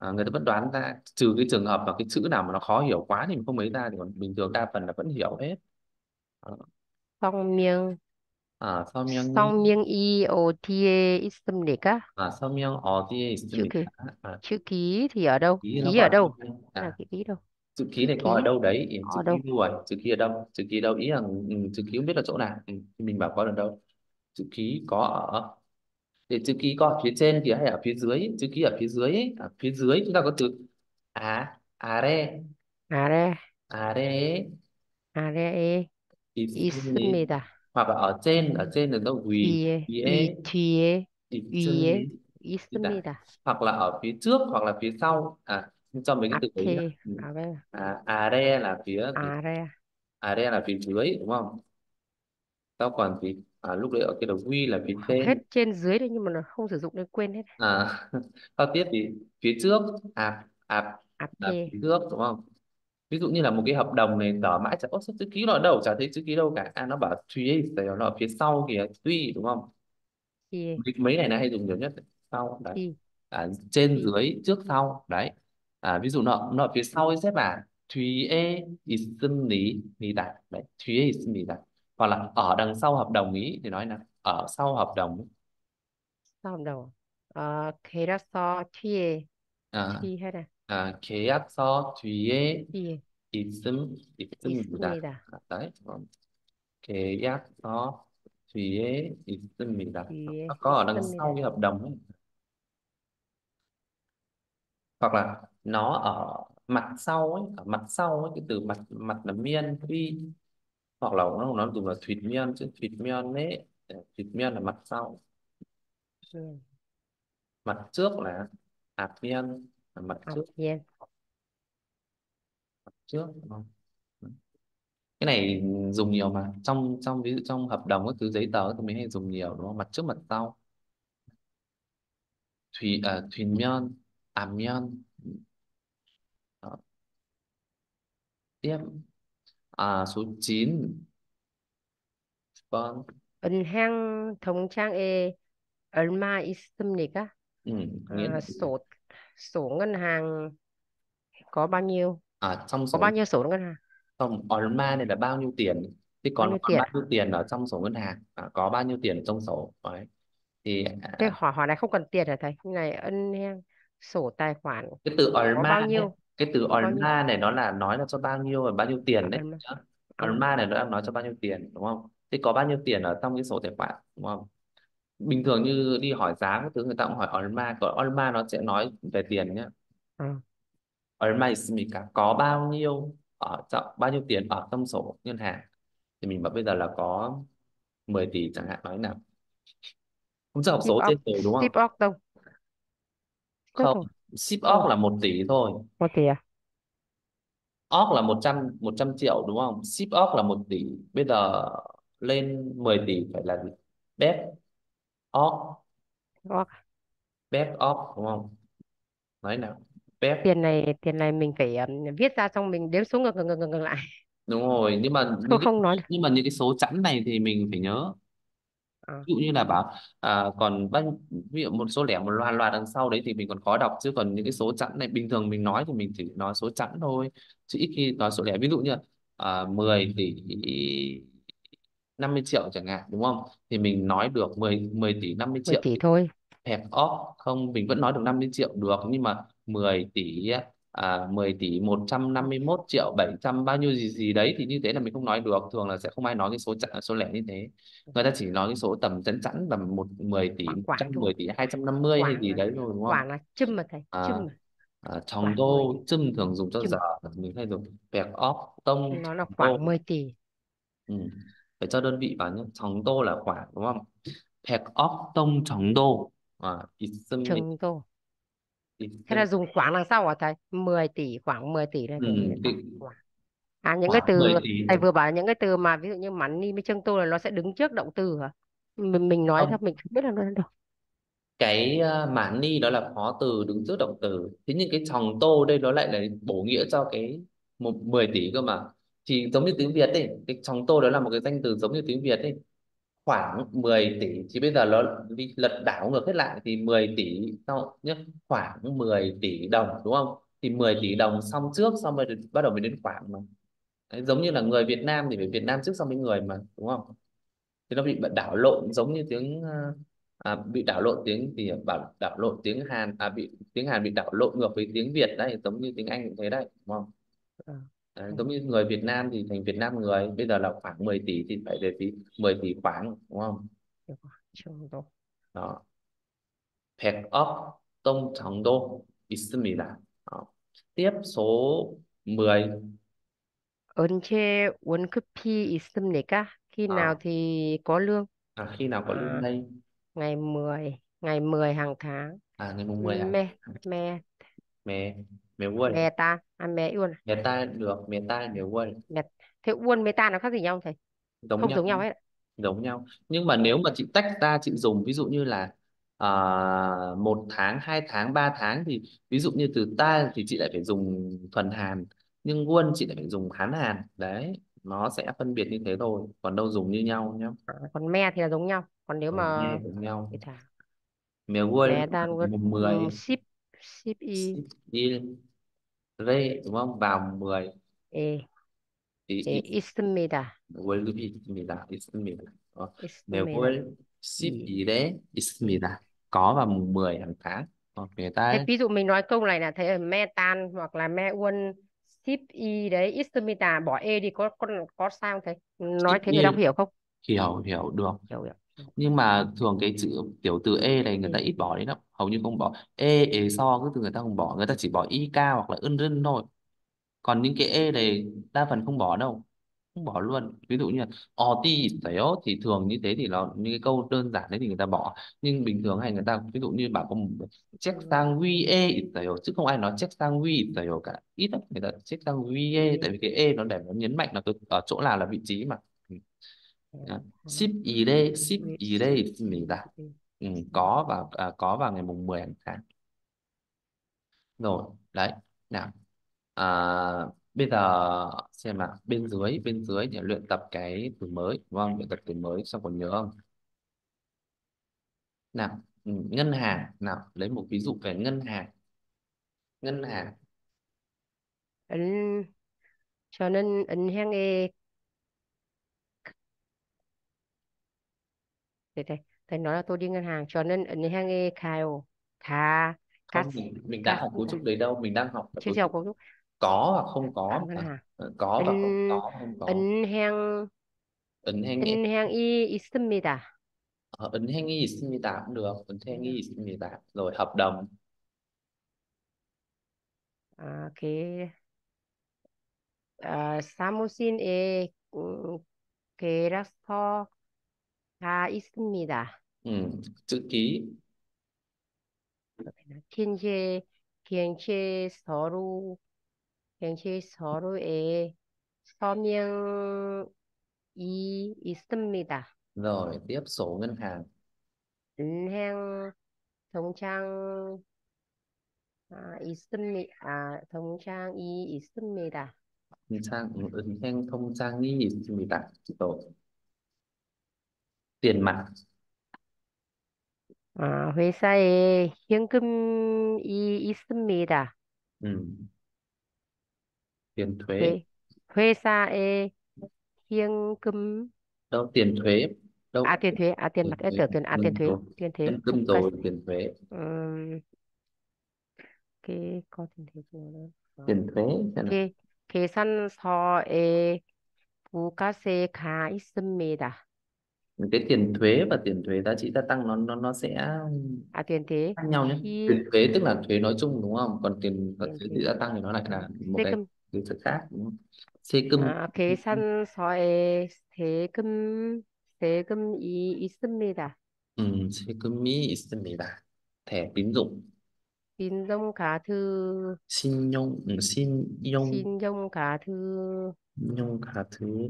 Người ta vẫn đoán ra, trừ cái trường hợp mà cái chữ nào mà nó khó hiểu quá thì mình không mấy ra, thì còn bình thường đa phần là vẫn hiểu hết. Đó. Song miêng. 서명이, Song miêng y o tie ismnica. 서명 어디에 chữ 있습니까? ký à, chữ ký thì ở đâu, Ký nó ký có ở ở đâu? đâu? Là À, cái ký đâu? chữ ký này có ở Ký đâu đấy, chữ ở ký đâu? đâu rồi, chữ ký ở đâu, chữ ký ở đâu, ý là chữ ký không biết là chỗ nào, thì mình bảo có ở đâu. Chữ ký có ở, để chữ ký có ở phía trên kìa hay ở phía dưới, chữ ký ở phía dưới ấy. Ở phía dưới chúng ta có từ are, Are. are Are e 있습니, 있습니다. hoặc là ở trên là đâu quỳ, 뒤에 이 뒤에 뒤에 위에 있습니, 있습니다. hoặc là ở phía trước hoặc là phía sau, trong mấy cái từ đấy nhá. 앞에. are. Are là phía, are. are là phía dưới đúng không? Sau còn thì lúc đấy ở cái đầu quy là phía Học hết trên. trên dưới đây nhưng mà nó không sử dụng nên quên hết. à, Sau tiếp thì phía trước, ạp là 앞에. phía trước đúng không? Ví dụ như là một cái hợp đồng này tờ mãi chả, sao chữ ký nó ở đâu, chả thấy chữ ký đâu cả, nó bảo thuế nó ở phía sau kìa, tuy đúng không? 뒤에. Mấy này là hay dùng nhiều nhất đấy. Sau đấy, 뒤. trên 뒤. dưới trước sau đấy. Ví dụ nó ở phía sau ấy xếp là 뒤에 있습니다 đấy, 뒤에 있습니다. Hoặc là ở đằng sau hợp đồng ý thì nói là ở sau hợp đồng. sau đầu. 계약서 뒤에. à, 뒤 해라. 계약서 뒤에 뒤에 있습니다. 있습니다. Đấy. 계약서 뒤에 있습니다. Nó 뒤에 có ở đằng sau 있습니다. cái hợp đồng ấy. Hoặc là nó ở mặt sau ấy, ở mặt sau ấy, cái từ mặt mặt là miên phi, hoặc là nó dùng là thuyết miên, chứ thuyết miên ấy, thuyết miên là mặt sau. Ừ. Mặt trước là miên là mặt trước, 앞에. trước đúng không? Cái này dùng nhiều mà, trong trong ví dụ trong hợp đồng các thứ giấy tờ thì mình hay dùng nhiều đúng không, mặt trước mặt sau. Thuyền miên, miên. Đó. Tiếp, số 9. Vâng. 은행 통장에 얼마 있습니까? Ừ, nghĩa À, là sổ ngân hàng có bao nhiêu? trong Có sổ, bao nhiêu sổ ngân hàng? không, 얼마 này là bao nhiêu tiền, thì Bao còn nhiêu còn tiền bao à? nhiêu tiền ở trong sổ ngân hàng, có bao nhiêu tiền trong sổ đấy. Thì Thế hỏi hỏi này không cần tiền hả thầy? Như này ngân hàng sổ tài khoản cái từ có 얼마 bao đấy, nhiêu? cái từ Có bao nhiêu? 얼마 này nó là nói là cho bao nhiêu và bao nhiêu tiền đấy 얼마? nhá. Ừ. 얼마 này nó đang nói cho bao nhiêu tiền đúng không? Thì có bao nhiêu tiền ở trong cái sổ tài khoản đúng không? Bình thường như đi hỏi giá các thứ người ta cũng hỏi 얼마, còn 얼마 nó sẽ nói về tiền nhé. À. 얼마 있습니까, có bao nhiêu ở trong, bao nhiêu tiền ở trong sổ ngân hàng. Thì mình bảo bây giờ là có 10 tỷ chẳng hạn, nói nào, không, sẽ học Ship số off. trên rồi đúng không? Ship off đâu? Ship Không, rồi. ship Không. off là 1 tỷ thôi. Một tỷ à? Off là một trăm triệu đúng không, ship off là 1 tỷ. Bây giờ lên 10 tỷ phải là gì? Bet off, Off. bet off đúng không? Nói nào, bet. Tiền này mình phải viết ra xong mình đếm số ngược lại. Đúng rồi, nhưng mà Không, không nói được. những cái số chẵn này thì mình phải nhớ. À. Ví dụ như là bảo còn bao, ví dụ một số lẻ một loạt loạt đằng sau đấy thì mình còn khó đọc, chứ còn những cái số chẵn này bình thường mình nói thì mình chỉ nói số chẵn thôi, chứ ít khi nói số lẻ. Ví dụ như 10 tỷ 50 triệu chẳng hạn đúng không, thì mình nói được 10 10 tỷ 50 10 triệu tỷ thôi. hẹp off không, mình vẫn nói được 50 triệu được, nhưng mà 10 tỷ 10 tỷ 151 triệu 700 bao nhiêu gì gì đấy thì như thế là mình không nói được, thường là sẽ không ai nói cái số lẻ như thế. Người ta chỉ nói cái số tầm chẵn chẵn tầm 10 tỷ Khoảng một khoảng trăm thôi. 10 tỷ 250 hay Khoảng gì là đấy thôi đúng không? khoảng là châm mà thầy, à, châm mà. Chồng Khoảng 10 đô tỷ. chưng thường dùng cho giờ, Châm. mình hay dùng bẹc off tông Nó là chồng khoảng đô. 10 tỷ. Ừ. Phải cho đơn vị vào nhé, chồng đô là khoảng đúng không? Bẹc off tông chồng đô 있습니다. Chừng đô. Thế là 있습니다. dùng khoảng đằng sau hả thầy? 10 tỷ, khoảng 10 tỷ này Ừ, thì mình cái bảo khoảng. À, những cái khoảng từ 10 tỷ thầy vừa bảo là những cái từ mà ví dụ như money với chân tô là nó sẽ đứng trước động từ hả? Mình nói không, sao mình không biết là nó đâu. cái mảng ni đó là phó từ đứng trước động từ, thế nhưng cái chồng tô đây nó lại là bổ nghĩa cho cái 10 tỷ cơ mà. Thì giống như tiếng Việt ấy, cái chồng tô đó là một cái danh từ giống như tiếng Việt ấy. khoảng 10 tỷ thì bây giờ nó đi lật đảo ngược hết lại thì 10 tỷ sau nhé, khoảng 10 tỷ đồng đúng không, thì 10 tỷ đồng xong trước xong rồi bắt đầu mới đến khoảng mà. Đấy, giống như là người Việt Nam thì phải Việt Nam trước xong mới người mà đúng không, thì nó bị đảo lộn giống như tiếng bị đảo lộn tiếng thì bảo đảo lộn tiếng Hàn bị tiếng Hàn bị đảo lộn ngược với tiếng Việt đấy, giống như tiếng Anh cũng thế đấy đúng không. Ờ, Đấy, ừ, giống như người Việt Nam thì thành Việt Nam người, bây giờ là khoảng 10 tỷ thì phải về tí 10 tỷ khoảng đúng không. được rồi, 정도. Đó, 100억 동 정도 있습니다. Đó. Tiếp số 10. 언제 월급이 있습니까? Khi nào Đó. thì có lương? Khi nào có lương À, đây? ngày mười hàng tháng. Ngày mùng 10 à? Mẹ, mẹ, mẹ mẹ quên. mẹ ta, mẹ Uôn, Mẹ ta được, mẹ ta mẹ quên. mẹ. Thế Uôn mẹ ta nó khác gì nhau thầy? Giống Không nhau, giống nhau hết ạ. giống nhau, nhưng mà nếu mà chị tách ra chị dùng ví dụ như là à, 1 tháng 2 tháng 3 tháng thì ví dụ như từ ta thì chị lại phải dùng thuần Hàn, nhưng quân chị lại phải dùng Hán Hàn đấy, nó sẽ phân biệt như thế thôi còn đâu dùng như nhau nhá. Còn me thì là giống nhau. Còn nếu Còn mà nghe giống nhau. thì thả Mẹ quân mẹ ta luôn mùng 10 ship ship y đi rê đúng không, vào mùng 10 에, thì 에 있습니다. 월급이 있습니다. 있습니다. 있습니다. 매월 이. 10일에 있습니다. Có vào mùng 10 hàng tháng. Người Thế ta ví dụ mình nói câu này là thấy ở me tan hoặc là me uôn ship y đấy istumita bỏ e đi có sao không thầy? Nói thế người đọc 10일 hiểu không? hiểu hiểu được. Hiểu hiểu. Nhưng mà thường cái chữ tiểu từ e này người ta Ừ. ít bỏ đấy lắm, hầu như không bỏ e ế so cái từ người ta không bỏ, người ta chỉ bỏ y ca hoặc là ưn rưng thôi, còn những cái e này đa phần không bỏ đâu, không bỏ luôn. Ví dụ như là oti 있어요 thì thường như thế thì nó những cái câu đơn giản đấy thì người ta bỏ, nhưng bình thường hay người ta ví dụ như bảo có một check Ừ. sang 위에 있어요 chứ không ai nói check sang 위 있어요 cả, ít lắm người ta check sang 위에, tại 이. vì cái e nó để nó nhấn mạnh là ở chỗ nào là vị trí mà. 에, Đó. 하나, 10일에 위, 10일에 십, 있습니다. 이, Có vào có vào ngày mùng 10 hàng tháng. Rồi đấy, nào à, bây giờ xem nào, bên dưới để luyện tập cái từ mới đúng không, luyện tập từ mới xong còn nhớ không. Nào, ngân hàng, nào lấy một ví dụ về ngân hàng. Ngân hàng. 은, 저는 은행에 thầy nói là tôi đi ngân hàng. 저는 은행에 가요. 가, 가, Không, mình đã 가, học cấu trúc đấy đâu, mình đang học là chưa cấu học trúc có có và không có ngân mà. hàng. Có và không 은, có và không có. 은행, 은행에 은행이 있습니다. 은행이 있습니다 cũng được, 은행이 있습니다. Rồi hợp đồng. cái 사무실에 계약서가 있습니다. Chữ ký. 현재 경제서류 경제서류에 서명이 있습니다. Rồi tiếp sổ ngân hàng. 은행 통장 통장이 있습니다. 은행 통장이 있습니다. Rồi tiền mặt. 회사에 현금이 있습니다. Ừm, tiền thuế. 회, 회사에 현금 Đâu tiền thuế, đâu tiền thuế tiền mặt tiền em thuế. tưởng tiền thuế Rồi tiền thuế nhân phục câm rồi tiền thuế. ừm, cái có tiền thuế nhiều nữa. Tiền thuế xem nào. 계 계산서에 부가세가 있습니다. Cái tiền thuế và tiền thuế giá trị gia tăng nó sẽ tiền thuế khác nhau nhé. 피 Tiền thuế tức là thuế nói chung đúng không, còn tiền tiền thuế giá thuế trị gia tăng thì nó lại là một cái 세금 thứ khác đúng không. 세금. 계산서에 세금이 있습니다. 세금이 있습니다. Thẻ tín dụng. 신용카드 신용 신용카드에 신용카드.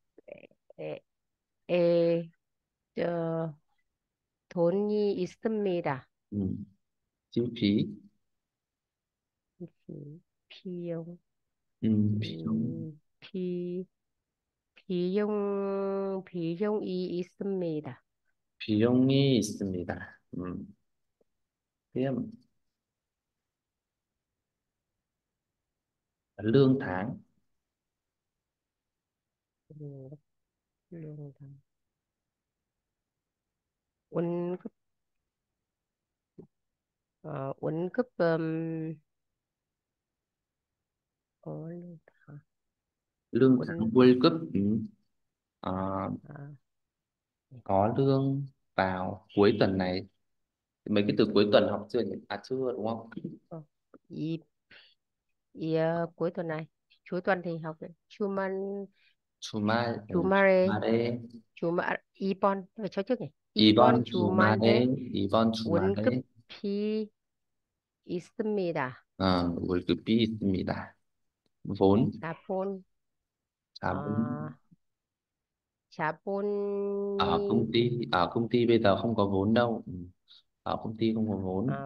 에, 저, 돈이 있습니다. Chi phí. 비, 、 비, 、 비, 、 비, 、 비, 、 비, 、 비, 、 비, 、 비, 、 비, 、 비, 、 비, 、 비, 、 비, 、 비, 、 비, 、 비, 、 비, 비, 비, 嗯， 비, 비용이 있습니다. 비용이 있습니다. tiếp lương tháng. 음, 훌륭하다. 월급, 월급, 월급, Lương tháng 월, World Cup. Ờ, 아, có lương vào cuối tuần này. Mấy cái từ cuối tuần học chưa nhỉ? À chưa đúng không? 어, 이, cuối tuần này, cuối tuần thì học 주말, 주말에, 주말에, 이번, 저 trước nhỉ? 이번 이번 주말에, 주말에 이번 주말에 월급이 있습니다. 월급이 있습니다. vốn, 자본, 자본. 아, Ở 자본이, công ty, ở công ty bây giờ không có vốn đâu. Ở công ty không có vốn.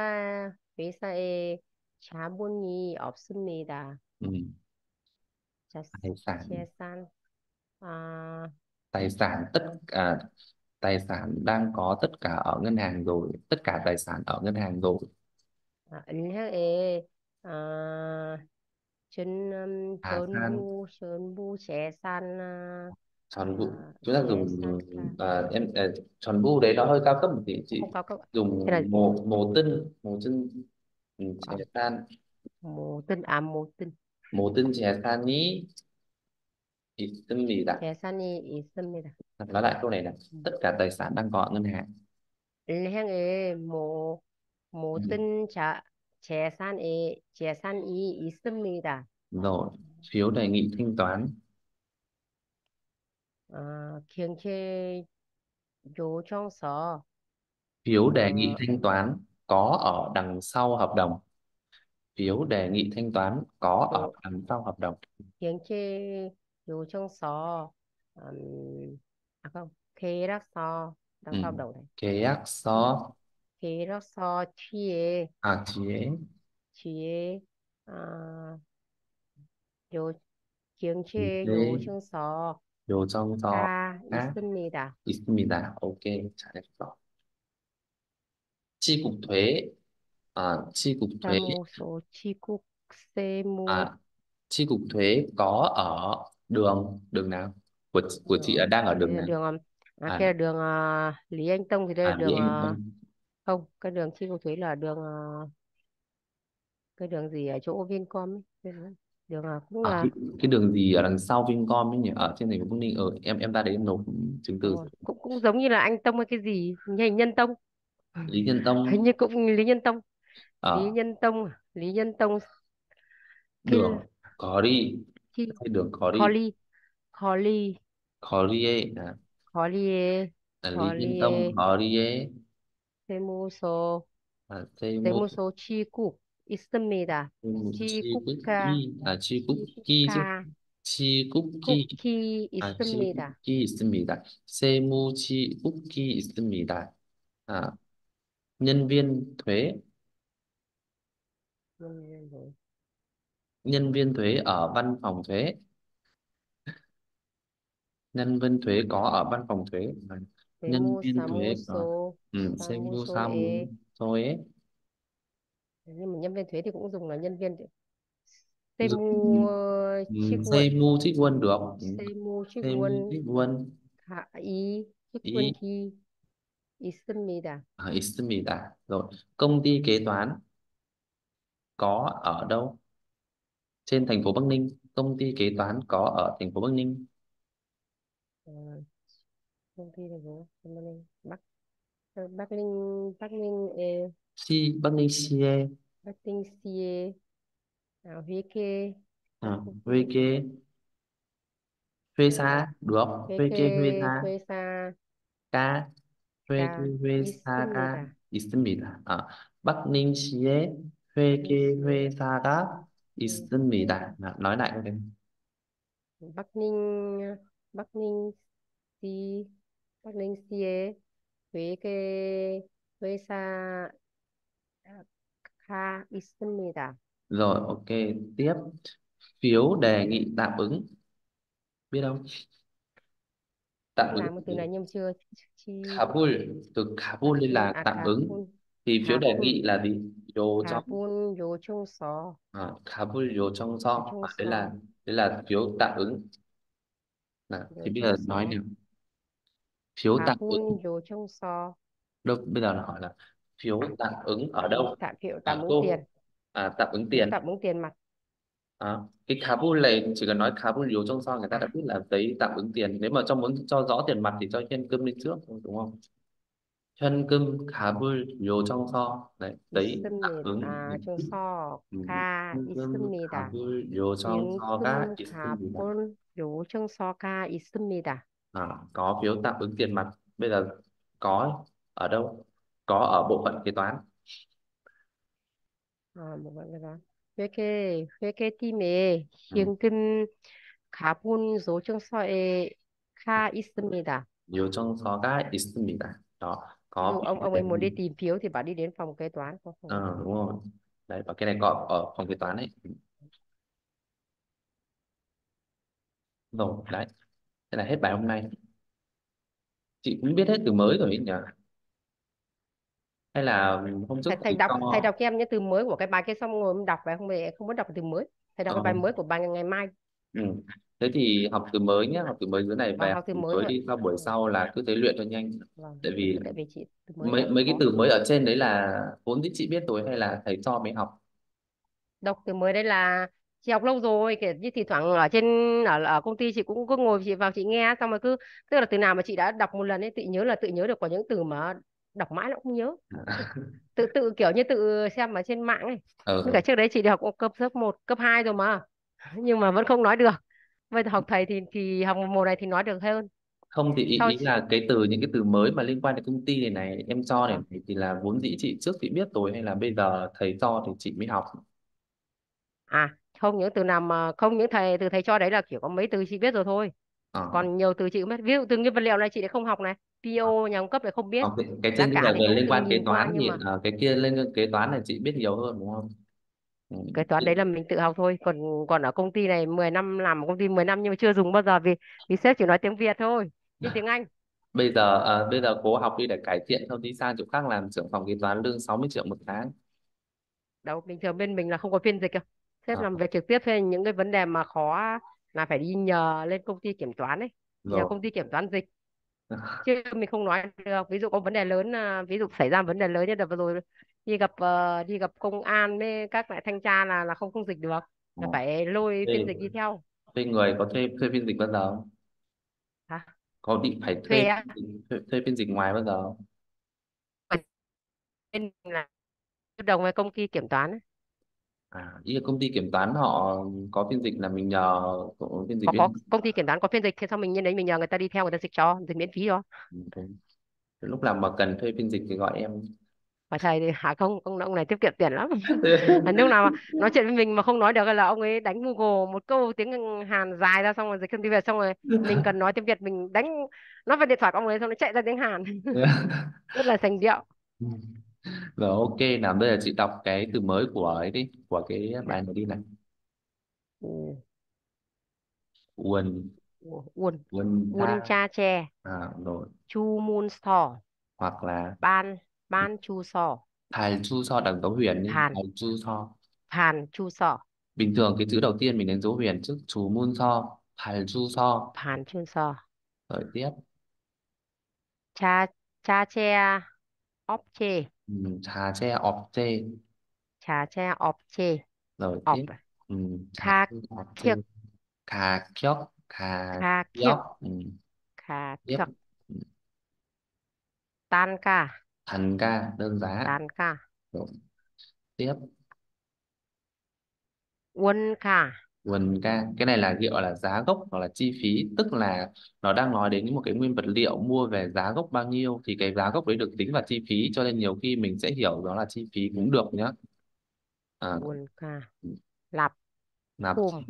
회사에 자본이 없습니다. Ừ. 자, Tài sản, 재산, 아, tài sản tất cả, tài sản đang có tất cả ở ngân hàng rồi, tất cả tài sản ở ngân hàng rồi. 은행에, 아, San, 전부 재산, tròn vụ. Chúng ta dùng 재산, tròn vụ đấy nó hơi cao cấp một tí chị. không có, thế là Dùng mồ tinh chè san, một tin, mồ tinh chè san ý 있습니다. 재산이 있습니다. Nói lại câu này là tất cả tài sản đang có ở ngân hàng. 은행에 Ừ. 모든 재산이 있습니다. Rồi, phiếu đề nghị thanh toán. 경제 요청서, Phiếu đề nghị 어, thanh toán có ở đằng sau hợp đồng. Phiếu đề nghị thanh toán có ở 요, đằng sau hợp đồng. 경제 요청서, không, 계약서, đằng Ừ. sau đầu này, 계약서. 계약서 Chế. 뒤에, 어, 요, 경제 Chế. 요청서가 요청서 가 있습니다. 있습니다. Ok, 잘했어. chi cục thuế. Chi cục thuế. 사무소, 지국, 세무, à, Chi cục thuế có ở đường đường nào của chị là đang ở đấy đường là nào? đường, à, kia là đường Lý Anh Tông, thì đây là Lý đường, Anh Tông. không, cái đường chi cục thuế là đường, cái đường gì ở chỗ Vincom ấy. Đường cũng Ở là, cái đường gì ở đằng sau Vincom ấy nhỉ, ở trên thành phố Bắc Ninh. Em ra đấy em nộp chứng đúng từ. rồi. Cũng giống như là anh Tông hay cái gì, hình Nhân Tông, Lý Nhân hình Tông. như cũng Lý Nhân Tông, Lý Ở Nhân Tông, Lý Nhân Tông, cái đường có đi, chi, cái đường có đi, Colly, Colly, có đi ấy, Collier, là Lý Nhân Tông Collier, có đi ấy. 세무서, Tây Mô. 세무서 지국 있습니다. Chi Cúc 지국가, Ki, Chi Cúc Ki chứ. 지국가, Chi Cúc Ki. 국기 Chi Cúc 있습니다. Ki 있습니다. 세무 chi Cúc Ki 있습니다. à, Nhân viên thuế. Nhân viên thuế ở văn phòng thuế. Nhân viên thuế có ở văn phòng thuế. Nhân viên thuế có. 세무 사무소에, 사무소에. nhưng mà nhân viên thuế thì cũng dùng là nhân viên Dụng 세무 직원, 세무 직원 được. 세무 세무 직원, 직원 이 ý 직원이 있습니다. 있습니다. Rồi, công ty kế toán có ở đâu? Trên thành phố Bắc Ninh. Công ty kế toán có ở thành phố Bắc Ninh. 어, công ty này có Bắc Bắc Ninh, Bắc Ninh CA. Bắc Ninh 시에, Huế kê, Thuê kê. Thuê 어, xa được. Huế Thuê kê thuê kê, xa. 회사가 Ca. Thuê kê thuê xa ca. 있습니다. 있습니다. Bắc Ninh CA. Thuê Bắc Ninh kê 시에, thuê xa ca. 회- 있습니다. Nói lại có thể. Bắc Ninh, Bắc Ninh 시, Bắc Ninh 시에 회계 회사가 있습니다. Rồi, ok. Tiếp. Phiếu đề nghị tạm ứng. biết không? Tạm ứng. làm cái từ này nhưng chưa chi. Kabul, từ Kabul lên là tạm ứng. Kabul. Thì phiếu đề Kabul. nghị là gì? Yo trong. Kabul 요청서. Kabul yo trong so. 요청서. Đấy là phiếu tạm ứng. Thì bây giờ nói 요청서. nào, phiếu tạm ứng. 가분 요청서. Đâu bây giờ là hỏi là phiếu tạm ứng ở đâu? Tạm phiếu tạm ứng tiền. Cô tạm ứng Phiếu tiền. tạm ứng tiền mặt. Cái Kabul này chỉ cần nói Kabul yo trong so người ta đã biết là giấy tạm ứng tiền. Nếu mà muốn cho rõ tiền mặt thì cho nhân cơm lên trước, đúng không? 현금 갑을 요청서. Đấy, giấy tạm 있습니다. ứng. 요청서가 현금 있습니다. 갑을 요청서가 현금 있습니다. 가분 요청서가 있습니다. Có phiếu tạm ứng tiền mặt. Bây giờ có ở đâu? Có ở bộ phận kế toán. 뭐 말해봐. 회계팀에 Ừ. 현금 가분 요청서에 가 있습니다. 요청서가 있습니다. Đó, Ví có dụ ông phiếu ông ấy đề muốn đi nghị. tìm phiếu thì bảo đi đến phòng kế toán có phòng kế toán. Đúng rồi. Đấy, và cái này có ở phòng kế toán ấy. Rồi, đấy. Thế là hết bài hôm nay. Chị cũng biết hết từ mới rồi ấy nhỉ? Hay là hôm trước Thầy thầy đọc, thầy cho. đọc cho em những từ mới của cái bài kia xong ngồi em đọc về, không phải không muốn đọc từ mới. Thầy đọc ờ, cái bài mới của bài ngày mai. ừ. Thế thì học từ mới nhé, học từ mới dưới này về Và học học từ từ mới mới thôi. đi, sau buổi sau là cứ thế luyện cho nhanh. Vâng, Tại vì tại vì chị từ mới mấy đọc mấy cái khó. từ mới ở trên đấy là vốn dĩ chị biết rồi hay là thầy cho mới học? Đọc từ mới đây là chị học lâu rồi, kiểu như thì thoảng ở trên, ở công ty chị cũng cứ ngồi chị vào chị nghe xong rồi cứ, tức là từ nào mà chị đã đọc một lần ấy tự nhớ được, có những từ mà đọc mãi nó cũng không nhớ. Tự tự kiểu như tự xem ở trên mạng ấy. Với ờ cả trước đấy chị đi học cấp cấp một cấp 2 rồi mà nhưng mà vẫn không nói được. Bây giờ học thầy thì học một này thì nói được hơn. Không thì ý Sau ý là những cái từ mới mà liên quan đến công ty này này em cho này, vâng. thì là vốn dĩ chị trước chị biết rồi hay là bây giờ thầy cho thì chị mới học? Không, những từ nào mà không, những từ thầy cho đấy là kiểu có mấy từ chị biết rồi thôi. ờ Còn nhiều từ chị cũng biết, ví dụ từ nguyên vật liệu này chị lại không học này, PO nhà cung cấp này không biết. cái Giá trên kia cả là thì về cũng liên từng quan kế nhìn qua toán nhưng thì mà cái kia lên kế toán này chị biết nhiều hơn đúng không? Ừ. cái toán đấy là mình tự học thôi. Còn còn ở công ty này 10 năm, làm ở công ty 10 năm nhưng mà chưa dùng bao giờ, vì vì sếp chỉ nói tiếng Việt thôi, như tiếng Anh. Bây giờ cố học đi để cải thiện, không đi sang chỗ khác làm trưởng phòng kế toán lương 60 triệu một tháng. Đâu, bình thường bên mình là không có phiên dịch đâu. Sếp Ờ, làm việc trực tiếp, hay những cái vấn đề mà khó á, là phải đi nhờ lên công ty kiểm toán ấy, nhờ rồi. công ty kiểm toán dịch, chứ mình không nói được. Ví dụ có vấn đề lớn, ví dụ xảy ra vấn đề lớn như đợt vừa rồi đi gặp công an với các lại thanh tra là không dịch được, Ờ. là phải lôi phiên Thế, dịch đi theo. thuê người có thuê phiên dịch bao giờ không? Hả? Có định phải Thuê á? thuê phiên dịch ngoài bao giờ không? Bên mình là hợp đồng với công ty kiểm toán ấy. Ý là công ty kiểm toán họ có phiên dịch là mình nhờ phiên dịch Có viên. công ty kiểm toán có phiên dịch thì sao mình nhân đấy mình nhờ người ta đi theo, người ta dịch cho, dịch miễn phí cho. Ừ, thế. Lúc nào mà cần thuê phiên dịch thì gọi em. Và thầy thì không, ông này tiết kiệm tiền lắm. Lúc nào mà nói chuyện với mình mà không nói được là ông ấy đánh Google một câu tiếng Hàn dài ra, xong rồi dịch sang tiếng Việt, xong rồi mình cần nói tiếng Việt mình đánh, nói vào điện thoại của ông ấy xong nó chạy ra tiếng Hàn. Rất là sành điệu. Ừ. Rồi, ok, nào bây giờ chị đọc cái từ mới của ấy đi, của cái bài này đi này. Ừ. Quần. Uôn. Quần Uôn tha. cha che. Rồi. Chu mun sò. Hoặc là Ban. Ban chu sò. Thầy chu so đằng dấu huyền đi, Hàn. thầy chu so. Hàn chu sò. Bình thường cái chữ đầu tiên mình đánh dấu huyền trước chú mun so, thầy chu so. Hàn chu sò. Rồi tiếp. Cha. Cha che. Óp chê. Trà che ọp chê. Cha che óp chê. Rồi Óp. tiếp. Trà Kha che ọp chê. kiếc. Cà kióc, cà Kha kiếc. kióc. Kha Tiếp. kiếc. Tan ca. Thần ca đơn giá. Tan ca. Rồi tiếp. Uôn ca. Quần ca, cái này là gọi là giá gốc hoặc là chi phí, tức là nó đang nói đến một cái nguyên vật liệu mua về giá gốc bao nhiêu thì cái giá gốc đấy được tính vào chi phí, cho nên nhiều khi mình sẽ hiểu đó là chi phí cũng được nhá. à, Uôn ca. Lạp. là Phum.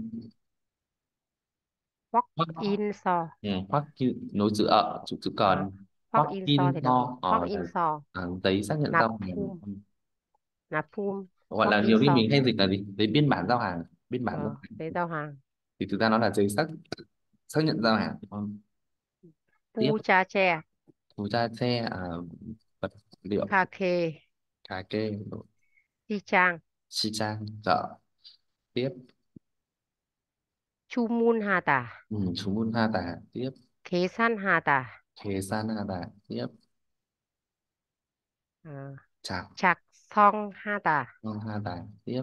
Hoắc Hoắc. in so. Hoắc nối chữ chữ Ờ, cờn. Hoắc Hoắc in so in thì được. so Hoắc in so. giấy xác nhận Nạp giao hàng. phum. Nạp phum. Gọi Hoắc là in nhiều khi so. mình hay dịch là gì, giấy biên bản giao hàng, biên bản giao hàng Giấy giao hàng. thì thực ra nó là giấy xác xác nhận giao hàng đúng không? pu Tiếp, cha che, phụ gia xe vật liệu, kha khê, cà kê, si trang, si trang, chợ. Tiếp, chu mun ha tả, chú mun ha tà. Tiếp, khế san ha tả, khề san ha tà. Tiếp, à, chạc chạc song ha tả. non ha tà. Tiếp,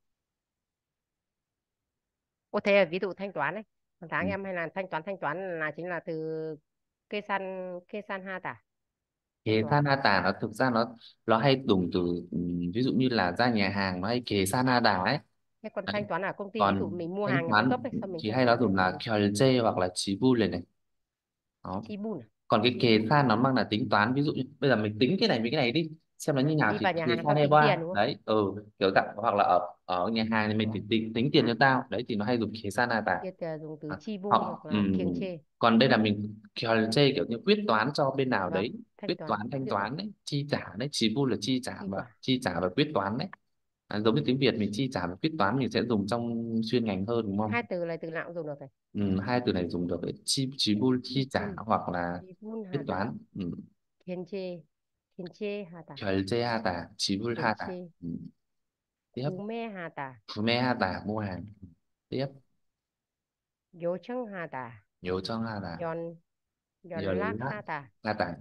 Ô thế là ví dụ thanh toán ấy, hàng ừ. tháng em hay là thanh toán là chính là từ kê san ha tả, thanh Khề toán. san ha tà nó thực ra nó hay dùng từ, ví dụ như là ra nhà hàng nó hay khề san ha tà ấy. Thế còn Đấy. thanh toán ở công ty, ví dụ Còn mình mua thanh hàng người ta toán gấp ấy, sao mình thì thanh hay nó toán dùng là thành 결제 hoặc là 지불 này. Đó. chi bùn à? Còn cái kề san nó mang là tính toán, ví dụ như bây giờ mình tính cái này với cái này đi xem nó như nào Đi thì vào nhà kề hàng san tao hay tính tiền qua đúng không? đấy, kiểu dạng hoặc là ở ở nhà hàng thì mình tính tiền cho tao đấy thì nó hay dùng kề san ta. Kia thì dùng từ chi bùn Hoặc hoặc là kiêng chê. còn đây là mình 결제 kiểu như quyết toán cho bên nào Vâng, đấy, thanh quyết toán toán thanh quyết toán đấy, chi trả đấy, 지불 là chi trả chi và quả. quyết toán đấy. Giống như tiếng Việt mình chi trả và quyết toán mình sẽ dùng trong chuyên ngành hơn đúng không? Hai từ này từ nào cũng dùng được này. Hai từ này dùng được đấy, 지불 Chi chi trả bùn, hoặc là chi bùn quyết ha tả, toán. kiêng chê ha tả, 결제하다, kiêng 지불하다. chê, Tiếp, cú me ha tả, 구매하다, mua hàng. Tiếp, dấu chân ha tả, 요청하다, giòn giòn lắc ha tả, 연락하다.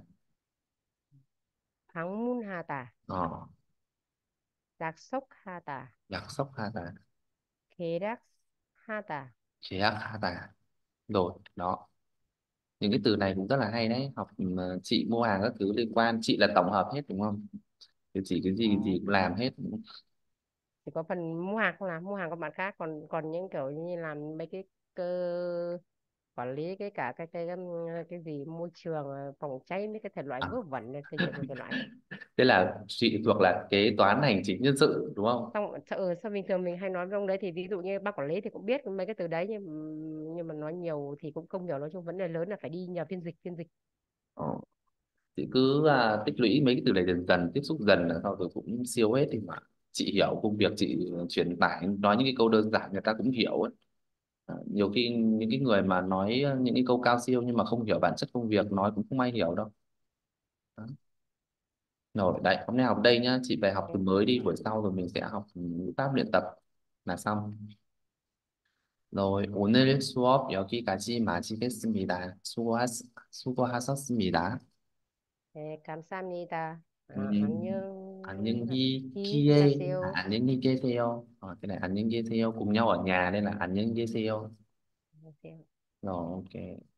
phắng mun ha tả, Ờ, giác sốc ha tả, 약속하다, khế đắc ha tả. 계약하다. Rồi, đó. Những cái từ này cũng rất là hay đấy. Học chị mua hàng các thứ liên quan, chị là tổng hợp hết đúng không? Cái gì cũng làm hết. Chỉ có phần mua hàng không làm, mua hàng của bạn khác, còn còn những kiểu như làm mấy cái cơ quản lý cái cả cái gì môi trường phòng cháy mấy cái thể loại À, vớ vẩn này thì nhiều thể loại. thế là chị thuộc là kế toán hành chính nhân sự đúng không? Xong sao bình thường mình hay nói với ông đấy thì ví dụ như bác quản lý thì cũng biết mấy cái từ đấy, nhưng mà nói nhiều thì cũng không hiểu, nói chung vấn đề lớn là phải đi nhờ phiên dịch. Ờ. Chị cứ tích lũy mấy cái từ này dần dần, tiếp xúc dần là sau rồi cũng siêu hết thì mà chị hiểu công việc chị truyền tải, nói những cái câu đơn giản người ta cũng hiểu ấy. Nhiều khi những cái người mà nói những cái câu cao siêu nhưng mà không hiểu bản chất công việc nói cũng không ai hiểu đâu. Đó. Rồi đấy, hôm nay học đây nhá, chị về học từ Ok. mới đi, buổi sau rồi mình sẽ học ngữ pháp luyện tập là xong. rồi 오늘 수업 여기까지 마치겠습니다. 수고하셨습니다. 네, 감사합니다. 음, 안녕. 안녕히 히가세요. 안녕히 계세요. Cái này 안녕히 계세요 cùng nhau ở nhà nên là 안녕히 계세요. 안녕하세요. Rồi ok.